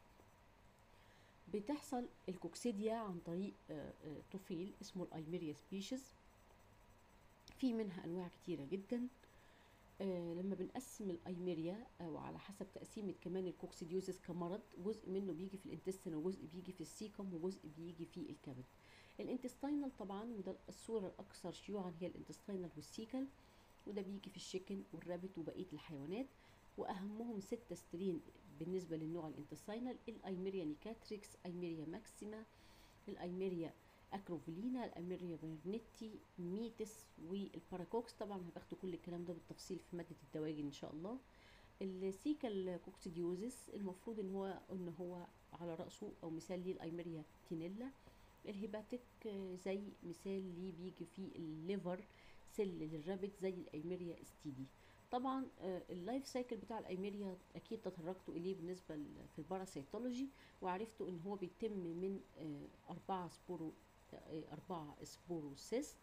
بتحصل الكوكسيديا عن طريق طفيل اسمه الأيميريا سبيشيز، في منها أنواع كتيرة جدا. آه لما بنقسم الايميريا او على حسب تقسيمه كمان الكوكسيديوزيس كمرض، جزء منه بيجي في الانتستين وجزء بيجي في السيكم وجزء بيجي في الكبد. الانتستينال طبعا، وده الصوره الاكثر شيوعا هي الانتستينال والسيكل، وده بيجي في الشيكن والرابت وبقيه الحيوانات، واهمهم ستة سترين بالنسبه للنوع الانتستينال: الايميريا نيكاتريكس، ايميريا ماكسيما، الايميريا اكروفولينا، الاميريا بيرنيتي، ميتس، والباراكوكس. طبعا هتاخدوا كل الكلام ده بالتفصيل في ماده الدواجن ان شاء الله. السيكال كوكسيديوزيس المفروض ان هو ان هو على راسه او مثال ليه الايميريا تينيلا. الهيباتيك زي مثال ليه بيجي فيه الليفر سيل للرابت زي الايميريا استيدي. طبعا اللايف سايكل بتاع الايميريا اكيد تطرقتوا اليه بالنسبه في الباراسيتولوجي، وعرفتوا ان هو بيتم من اربعه سبورو أربعة سبوروسيست،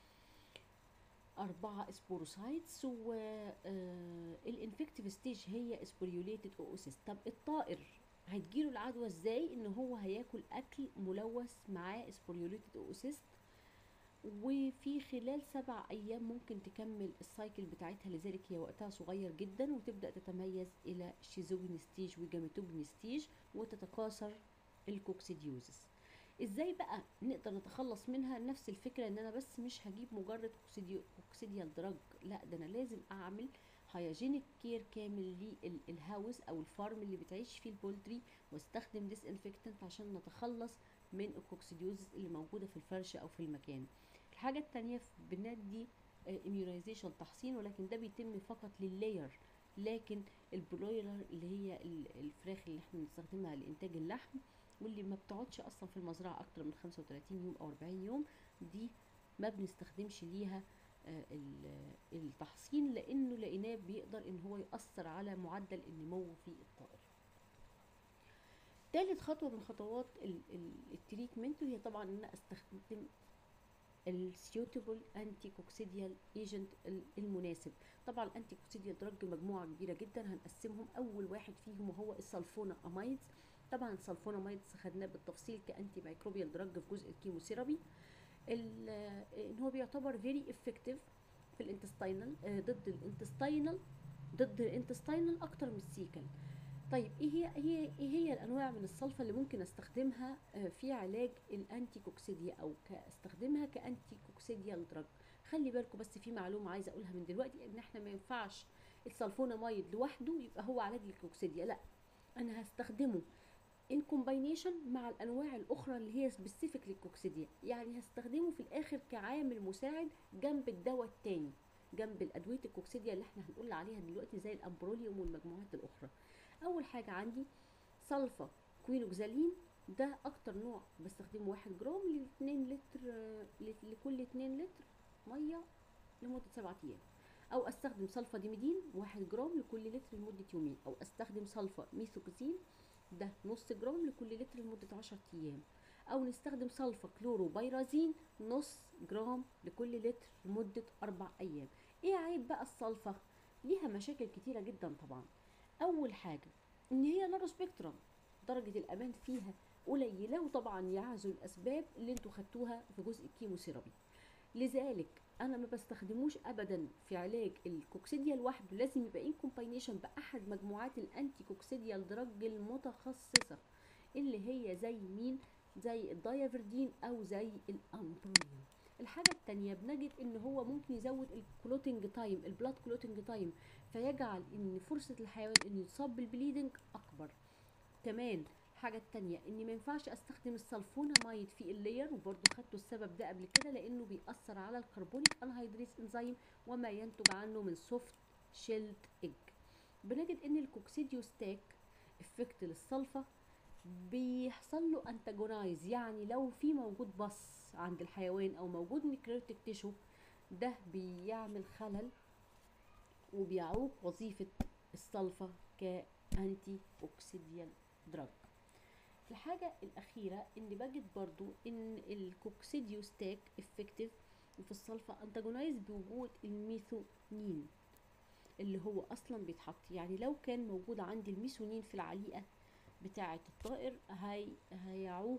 أربعة سبوروسايتس، والإنفكتيف ستيج هي سبوريوليتد أوسيست. طب الطائر هتجيله العدوى ازاي؟ إن هو هياكل أكل ملوث معاه سبوريوليتد أوسيست، وفي خلال سبع أيام ممكن تكمل السايكل بتاعتها، لذلك هي وقتها صغير جدا، وتبدأ تتميز إلى شيزوجين ستيج وجاميتوجين ستيج، وتتكاثر الكوكسيديوزس. ازاي بقى نقدر نتخلص منها؟ نفس الفكره، ان انا بس مش هجيب مجرد كوكسيديال دراج، لا ده انا لازم اعمل هايجينيك كير كامل للهاوس او الفارم اللي بتعيش فيه البولتري، واستخدم ديس انفكتنت عشان نتخلص من الكوكسيديوزز اللي موجوده في الفرشه او في المكان. الحاجه الثانيه بندي اميونيزيشن تحصين، ولكن ده بيتم فقط لللاير، لكن البرويلر اللي هي الفراخ اللي احنا بنستخدمها لانتاج اللحم واللي ما بتقعدش اصلا في المزرعه اكتر من خمسة وتلاتين يوم او اربعين يوم، دي ما بنستخدمش ليها التحصين، لانه لقيناه بيقدر ان هو ياثر على معدل النمو في الطائر. ثالث خطوه من خطوات التريتمنت هي طبعا ان انا استخدم السيوتابل انتي كوكسيديال ايجنت المناسب. طبعا الانتي كوكسيديال دراج مجموعه كبيره جدا، هنقسمهم. اول واحد فيهم وهو السلفونا امايدز. طبعا السلفوناميدز خدناه بالتفصيل كانتي مايكروبيال دراج في جزء الكيموثيرابي، ان هو بيعتبر فيري افكتيف في الانتستينال، ضد الانتستينال ضد الانتستينال اكتر من السيكل. طيب ايه هي هي ايه هي الانواع من الصلفه اللي ممكن استخدمها آه، في علاج الانتي كوكسيديا او استخدمها كانتي كوكسيديال دراج؟ خلي بالكم بس في معلومه عايزه اقولها من دلوقتي، ان احنا ما ينفعش السلفونامايد لوحده يبقى هو علاج للكوكسيديا، لا، انا هستخدمه ان كومباينيشن مع الانواع الاخرى اللي هي سبيسيفيك للكوكسيديا، يعني هستخدمه في الاخر كعامل مساعد جنب الدواء التاني، جنب الادويه الكوكسيديا اللي احنا هنقول عليها دلوقتي زي الامبروليوم والمجموعات الاخرى. اول حاجه عندي سلفا كوينوكسالين، ده اكتر نوع بستخدمه واحد جرام ل اتنين لتر، لكل اتنين لتر ميه لمده سبعة ايام. او استخدم سلفا ديميدين واحد جرام لكل لتر لمده يومين. او استخدم سلفا ميثوكسين، ده نص جرام لكل لتر لمده عشرة ايام. او نستخدم سلفا كلوروبيرازين نص جرام لكل لتر لمده اربع ايام. ايه عيب بقى السلفا؟ ليها مشاكل كتيره جدا طبعا. اول حاجه ان هي نارو سبيكترم، درجه الامان فيها قليله، وطبعا يعزو الاسباب اللي انتوا خدتوها في جزء الكيموثيرابي، لذلك انا ما بستخدموش ابدا في علاج الكوكسيديا لوحده، لازم يبقى ان كومباينيشن باحد مجموعات الانتي كوكسيديال دراج المتخصصه، اللي هي زي مين؟ زي الدايافردين او زي الامبروليوم. الحاجة التانية بنجد ان هو ممكن يزود الكلوتنج تايم، البلاد كلوتنج تايم، فيجعل ان فرصة الحيوان انه يتصاب بالبليدنج اكبر. كمان الحاجة التانية اني ما ينفعش استخدم السلفونامايد في اللير، وبرضو خدتوا السبب ده قبل كده، لانه بيأثر على الكربونيك انهيدريز انزيم وما ينتج عنه من سوفت شيلد ايج. بنجد ان الكوكسيديوستاك افكت للسلفا بيحصل له انتاجونايز، يعني لو في موجود بص عند الحيوان او موجود نكروتيك تيشو، ده بيعمل خلل وبيعوق وظيفة السلفا كأنتي اوكسيديال دراج. الحاجة الأخيرة إن بجد برضو إن الكوكسيديوستاك افكتيف في السلفا انتاجونايز بوجود الميثونين اللي هو أصلا بيتحط، يعني لو كان موجود عندي الميثونين في العليقة بتاعة الطائر هي هيعوق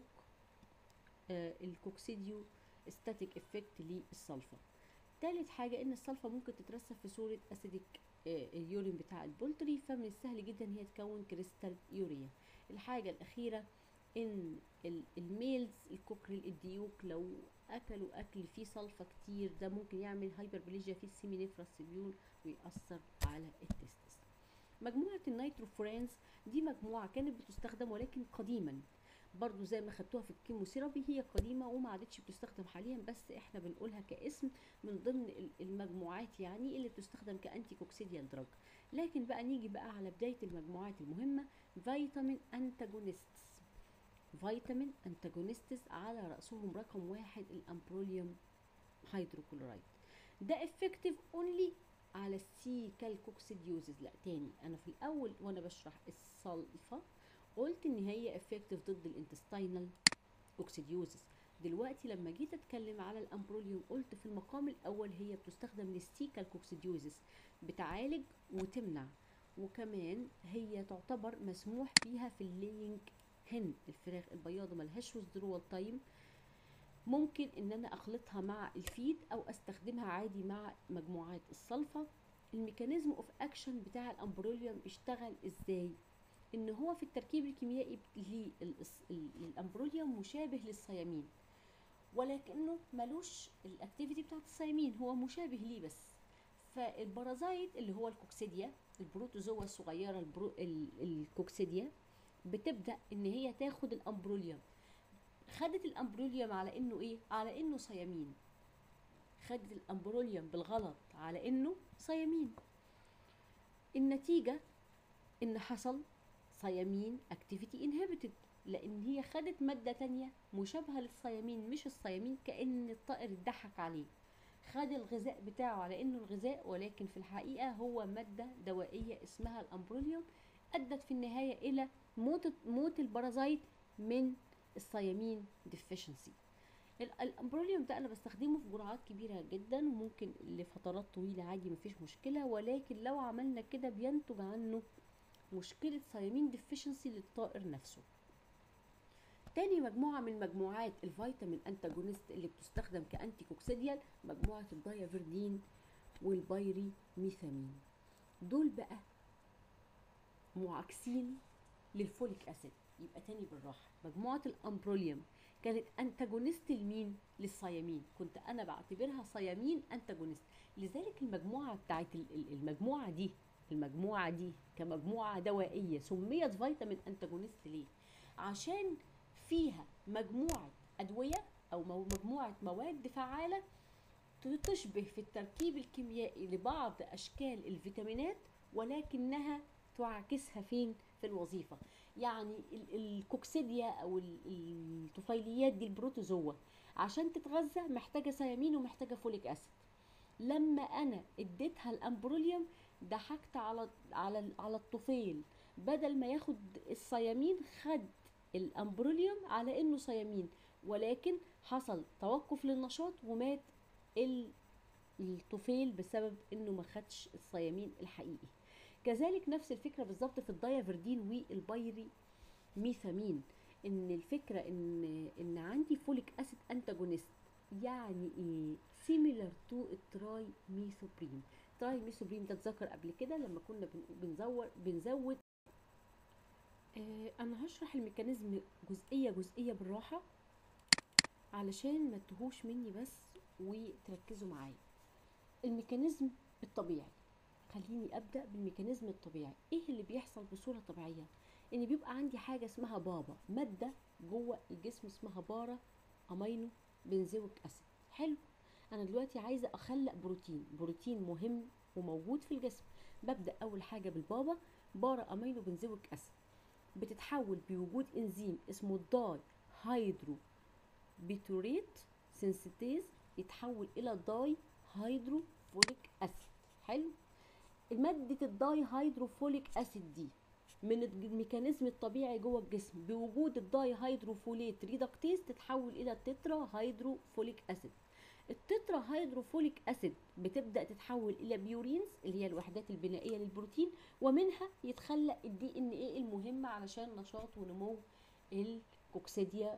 آه الكوكسيديو ستاتيك افكت للسلفا. تالت حاجة ان السلفا ممكن تترسب في صورة اسيديك آه اليورين بتاع البولتري، فمن السهل جدا هي تكون كريستال يوريا. الحاجة الاخيرة ان الميلز الكوكريل الديوك لو اكلوا اكل فيه سلفا كتير، ده ممكن يعمل هايبربليجيا في السيمينيفراس سيبيول ويأثر على التستس. مجموعة النيتروفورانز دي مجموعة كانت بتستخدم ولكن قديما، برضو زي ما خدتوها في الكيموثيرابي، هي قديمة وما عادتش بتستخدم حاليا، بس احنا بنقولها كاسم من ضمن المجموعات يعني اللي بتستخدم كأنتي كوكسيديال دراج. لكن بقى نيجي بقى على بداية المجموعات المهمة، فيتامين انتاجونستس. فيتامين انتاجونستس على رأسهم رقم واحد الامبروليوم هيدروكلورايد، ده افكتيف اونلي على السيكال كوكسيديوزز. لا تاني، انا في الاول وانا بشرح السلفا قلت ان هي افكتيف ضد الانتستينال كوكسيديوزز، دلوقتي لما جيت اتكلم على الامبروليوم قلت في المقام الاول هي بتستخدم للسيكال كوكسيديوزز، بتعالج وتمنع، وكمان هي تعتبر مسموح بيها في اللينج هن، الفراخ البياضة ملهاش ويزدرول تايم، ممكن ان انا اخلطها مع الفيد او استخدمها عادي مع مجموعات السلفا. الميكانيزم اوف اكشن بتاع الامبروليوم اشتغل ازاي؟ ان هو في التركيب الكيميائي للامبروليوم مشابه للصيامين، ولكنه ملوش الاكتيفيتي بتاعت الصيامين، هو مشابه ليه بس. فالبارازايت اللي هو الكوكسيديا، البروتوزوا الصغيره البرو... الكوكسيديا بتبدا ان هي تاخد الامبروليوم، خدت الامبروليوم على انه ايه؟ على انه صيامين، خدت الامبروليوم بالغلط على انه صيامين. النتيجه ان حصل صيامين اكتيفيتي انهبيتد، لان هي خدت ماده تانية مشابهه للصيامين مش الصيامين، كأن الطائر اتضحك عليه، خد الغذاء بتاعه على انه الغذاء، ولكن في الحقيقه هو ماده دوائيه اسمها الامبروليوم، ادت في النهايه الى موت موت البارازايت من الصيامين ديفيشنسي. الامبروليوم ده انا بستخدمه في جرعات كبيره جدا وممكن لفترات طويله عادي مفيش مشكله، ولكن لو عملنا كده بينتج عنه مشكله صيامين ديفيشنسي للطائر نفسه. تاني مجموعه من مجموعات الفيتامين انتاجونست اللي بتستخدم كانتي كوكسيديال مجموعه الدايافردين والبايري ميثامين. دول بقى معاكسين للفوليك اسيد. يبقى تاني بالراحه، مجموعه الامبروليوم كانت انتاجونست لمين؟ للصيامين. كنت انا بعتبرها صيامين انتاجونست. لذلك المجموعه بتاعت المجموعه دي المجموعه دي كمجموعه دوائيه سميت فيتامين انتاجونست. ليه؟ عشان فيها مجموعه ادويه او مجموعه مواد فعاله تشبه في التركيب الكيميائي لبعض اشكال الفيتامينات، ولكنها تعاكسها فين؟ في الوظيفه. يعني الكوكسيديا او الطفيليات دي البروتوزوا عشان تتغذى محتاجه ثيامين ومحتاجه فوليك اسيد. لما انا اديتها الامبروليوم ضحكت على على على الطفيل، بدل ما ياخد الثيامين خد الامبروليوم على انه ثيامين، ولكن حصل توقف للنشاط ومات الطفيل بسبب انه ما خدش الثيامين الحقيقي. كذلك نفس الفكره بالظبط في الدايافردين والبيري ميثامين. ان الفكره ان ان عندي فوليك اسيد انتاجونست، يعني ايه؟ سيميلر تو التراي ميثوبريم. تراي ميثوبريم ده اتذكر قبل كده لما كنا بنزود بنزود آه انا هشرح الميكانيزم جزئيه جزئيه بالراحه علشان ما تهوش مني بس وتركزوا معايا. الميكانيزم الطبيعي، خليني ابدا بالميكانيزم الطبيعي. ايه اللي بيحصل بصوره طبيعيه؟ ان بيبقى عندي حاجه اسمها بابا، ماده جوه الجسم اسمها بارا امينو بنزويك اسيد. حلو، انا دلوقتي عايزه اخلق بروتين، بروتين مهم وموجود في الجسم. ببدا اول حاجه بالبابا بارا امينو بنزويك اسيد، بتتحول بوجود انزيم اسمه الداي هيدرو بيتوريت سينسيتيز، يتحول الى داي هيدروفوليك اسيد. حلو، مادة الداي هيدروفوليك اسيد دي من الميكانيزم الطبيعي جوه الجسم بوجود الداي هيدروفوليت ريدكتيز تتحول الى تترا هيدروفوليك اسيد. التترا هيدروفوليك اسيد بتبدا تتحول الى بيورينز اللي هي الوحدات البنائيه للبروتين، ومنها يتخلق الدي ان ايه المهم علشان نشاط ونمو الكوكسيديا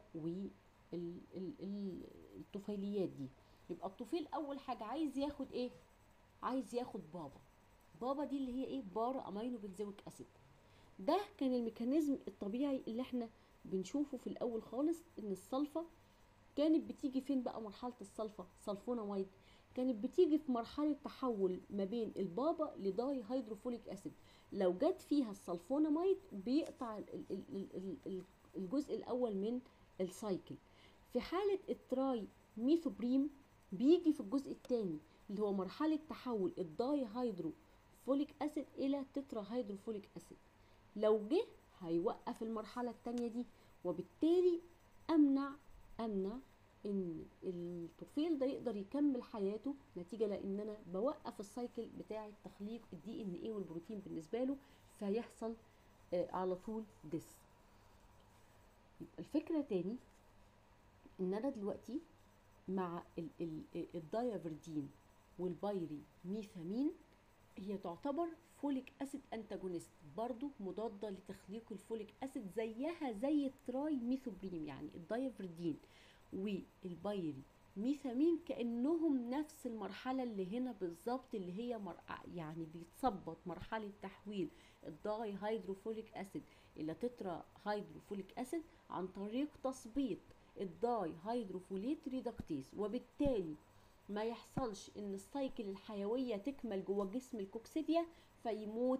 والطفيليات دي. يبقى الطفيل اول حاجه عايز ياخد ايه؟ عايز ياخد بابا. بابا دي اللي هي ايه؟ بارا امينو بنزويك اسيد. ده كان الميكانيزم الطبيعي اللي احنا بنشوفه في الاول خالص. ان الصلفه كانت بتيجي فين بقى؟ مرحله الصلفه سلفوناميد كانت بتيجي في مرحله تحول ما بين البابا لداي هيدروفوليك اسيد. لو جت فيها السلفوناميد بيقطع الجزء الاول من السايكل. في حاله التراي ميثوبريم بيجي في الجزء الثاني اللي هو مرحله تحول الداي هيدرو فوليك اسيد الى تترا هيدروفوليك اسيد. لو جه هيوقف المرحله الثانيه دي، وبالتالي امنع امنع ان الطفيل ده يقدر يكمل حياته، نتيجه لان انا بوقف السايكل بتاع تخليق الدي ان ايه والبروتين بالنسبه له، فيحصل آه على طول ديس. يبقى الفكره تاني ان انا دلوقتي مع الدايافردين والبيري ميثامين هي تعتبر فوليك اسيد انتاجونست، برضو مضاده لتخليق الفوليك اسيد زيها زي التراي ميثوبريم. يعني الدايافردين والبيري ميثامين كانهم نفس المرحله اللي هنا بالظبط، اللي هي مر... يعني بيتظبط مرحله تحويل الداي هيدروفوليك اسيد الى تترا هيدروفوليك اسيد عن طريق تثبيط الداي هيدروفوليت ريدكتيز، وبالتالي ما يحصلش ان السايكل الحيويه تكمل جوه جسم الكوكسيديا فيموت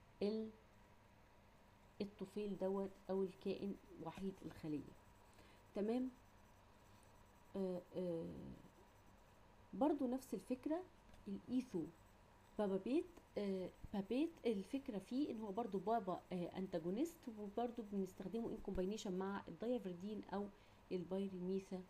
الطفيل دوت او الكائن وحيد الخليه. تمام. آآ آآ برضو نفس الفكره الايثو بابابيت آه بابيت الفكره فيه ان هو برضو بابا آه انتاجونست، وبرضو بنستخدمه ان كومباينيشن مع الدايافردين او البيريميثا.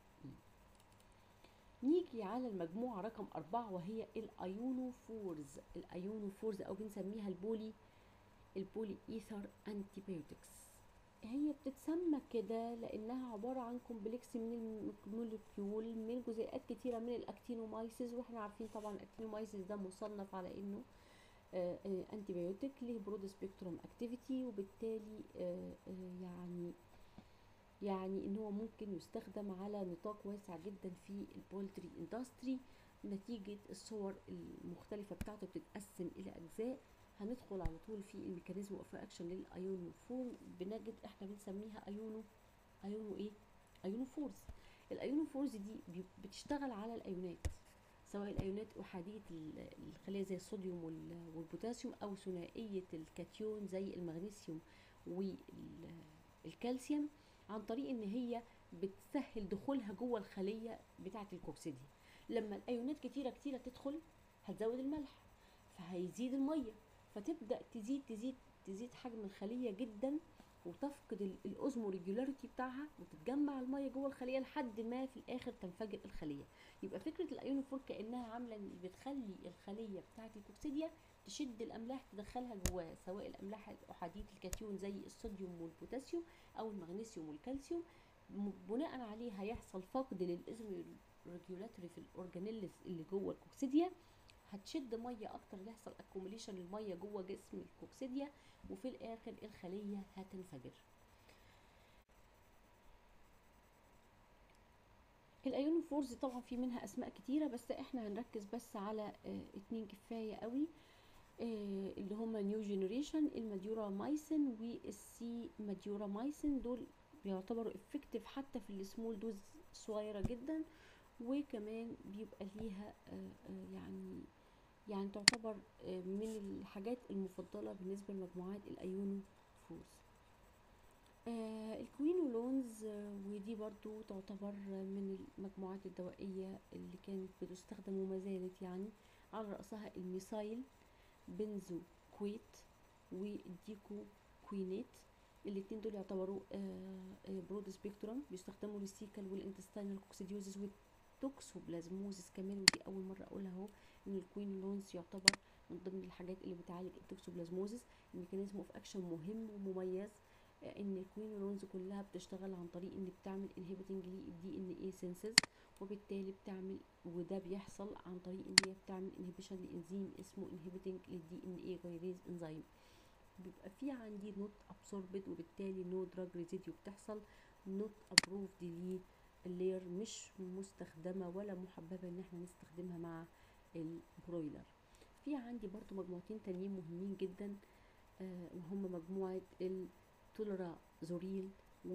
نيجي على المجموعة رقم أربعة وهي الأيونوفورز. الأيونوفورز أو بنسميها البولي البولي إيثر أنتيبيوتكس. هي بتتسمى كده لأنها عبارة عن كومبلكس من الموليكيول من جزيئات كتيرة من الأكتينومايسيس، وإحنا عارفين طبعا الأكتينومايسيس ده مصنف على إنه أنتيبيوتك ليه برود سبيكتروم أكتيفيتي، وبالتالي آآ آآ يعني يعني ان هو ممكن يستخدم على نطاق واسع جدا في البولتري اندستري. نتيجة الصور المختلفة بتاعته بتتقسم الى اجزاء هندخل على طول في الميكانيزم اوف اكشن للايونوفور، بنجد احنا بنسميها ايونو ايونو ايه ايونوفورز. الايونوفورز دي بي- بتشتغل على الايونات، سواء الايونات احاديه ال- الخليه زي الصوديوم وال- والبوتاسيوم، او ثنائيه الكاتيون زي المغنيسيوم والكالسيوم، عن طريق ان هي بتسهل دخولها جوه الخليه بتاعه الكوكسيديا. لما الايونات كتيره كتيره تدخل هتزود الملح، فهيزيد الميه، فتبدا تزيد تزيد تزيد حجم الخليه جدا، وتفقد الاوزمو ريجولاريتي بتاعها، وتتجمع الميه جوه الخليه لحد ما في الاخر تنفجر الخليه. يبقى فكره الايونوفور كانها عامله ان بتخلي الخليه بتاعه الكوكسيديا تشد الاملاح تدخلها جواها، سواء الاملاح الاحاديه الكاتيون زي الصوديوم والبوتاسيوم او المغنيسيوم والكالسيوم. م- بناء عليه هيحصل فقد للاوزمو ريجولاتوري في الاورجانيلز اللي جوه الكوكسيديا، هتشد ميه اكتر، يحصل اكوميليشن للميه جوه جسم الكوكسيديا، وفي الاخر الخليه هتنفجر. الايونوفورز طبعا في منها اسماء كتيره، بس احنا هنركز بس على اه اتنين كفايه قوي، اه اللي هما نيو جينيريشن الماديورا مايسين والسي ماديورا مايسين. دول بيعتبروا افكتيف حتى في السمول دوز صغيره جدا، وكمان بيبقى ليها اه اه يعني يعني تعتبر اه من الحاجات المفضله بالنسبه لمجموعات الايونوفورز. آه الكوينولونز، آه ودي برضو تعتبر من المجموعات الدوائية اللي كانت بتستخدم وما زالت يعني، على رأسها الميثايل بنزو كويت والديكو كوينات. الاتنين دول يعتبروا آه آه برود سبيكترم، بيستخدموا للسيكال والانتستينال كوكسيديوزيس والتوكسوبلازموزيس كمان. ودي أول مرة أقولها أهو، إن الكوينولونز يعتبر من ضمن الحاجات اللي بتعالج التوكسوبلازموزيس. الميكانيزم اوف اكشن مهم ومميز، ان الكوينولونز كلها بتشتغل عن طريق ان بتعمل انهبيتنج للدي ان اي سينسز، وبالتالي بتعمل، وده بيحصل عن طريق ان هي بتعمل انهبيشن لانزيم اسمه انهبيتنج للدي ان اي جايريز انزيم. بيبقى في عندي نوت ابسوربد، وبالتالي نو دراج ريزيديو بتحصل، نوت ابروفد لي اللير، مش مستخدمه ولا محببه ان احنا نستخدمها مع البرويلر. في عندي برضو مجموعتين تانيين مهمين جدا، آه وهم مجموعه ال تولرازوريل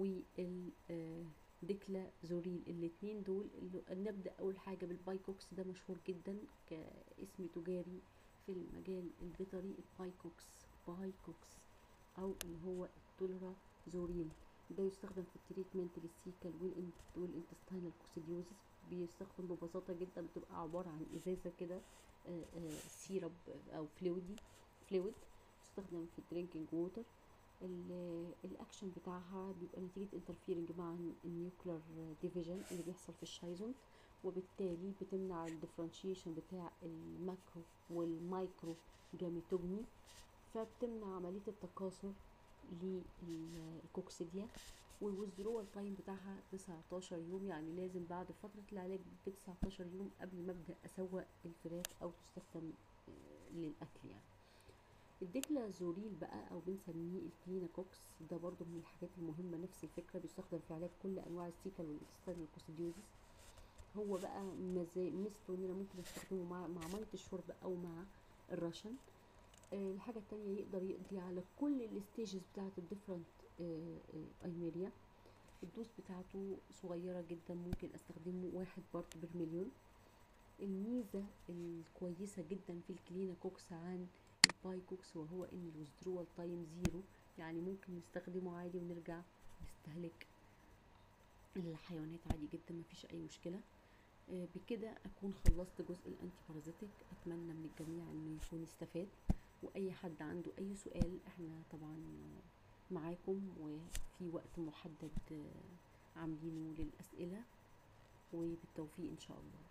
والديكلازوريل. الاتنين دول اللي نبدأ أول حاجة بالبايكوكس، ده مشهور جدا كاسم تجاري في المجال البيطري، البايكوكس بايكوكس أو اللي هو التولرازوريل. ده يستخدم في التريتمنت للسيكال والانتستينال كوكسيديوزيس. بيستخدم ببساطة جدا، بتبقى عبارة عن إزازة كده سيرب أو فلويدي فلويد، تستخدم في الدرينكينج ووتر. الاكشن بتاعها بيبقى نتيجة انترفيرنج مع النيوكلير ديفيجن اللي بيحصل في الشايزون، وبالتالي بتمنع الديفرنشيشن بتاع الماكرو والمايكرو جاميتوجني، فبتمنع عملية التكاثر للكوكسيديا. والويزدرول تايم بتاعها تسعتاشر يوم، يعني لازم بعد فترة العلاج ب تسعتاشر يوم قبل ما ابدأ اسوق الفراخ او تستخدم للاكل يعني. الديكلازوريل بقى او بنسميه الكليناكوكس، ده برضو من الحاجات المهمه، نفس الفكره، بيستخدم في علاج كل انواع السيكال والانتستينال كوكسيديوزيس. هو بقى ميزته ان انا ممكن استخدمه مع مع ميه الشرب او مع الرشن. آه الحاجه التانية، يقدر يقضي على كل الستيجز بتاعه الديفرنت ايميريا. الدوز بتاعته صغيره جدا، ممكن استخدمه واحد بارت بالمليون. الميزه الكويسه جدا في الكليناكوكس عن البايكوكس وهو ان الويزدرول تايم زيرو، يعني ممكن نستخدمه عادي ونرجع نستهلك الحيوانات عادي جدا، مفيش اي مشكله. آه بكده اكون خلصت جزء الانتي بارازيتك. اتمنى من الجميع انه يكون استفاد، واي حد عنده اي سؤال احنا طبعا معاكم، وفي وقت محدد آه عاملينه للاسئله، وبالتوفيق ان شاء الله.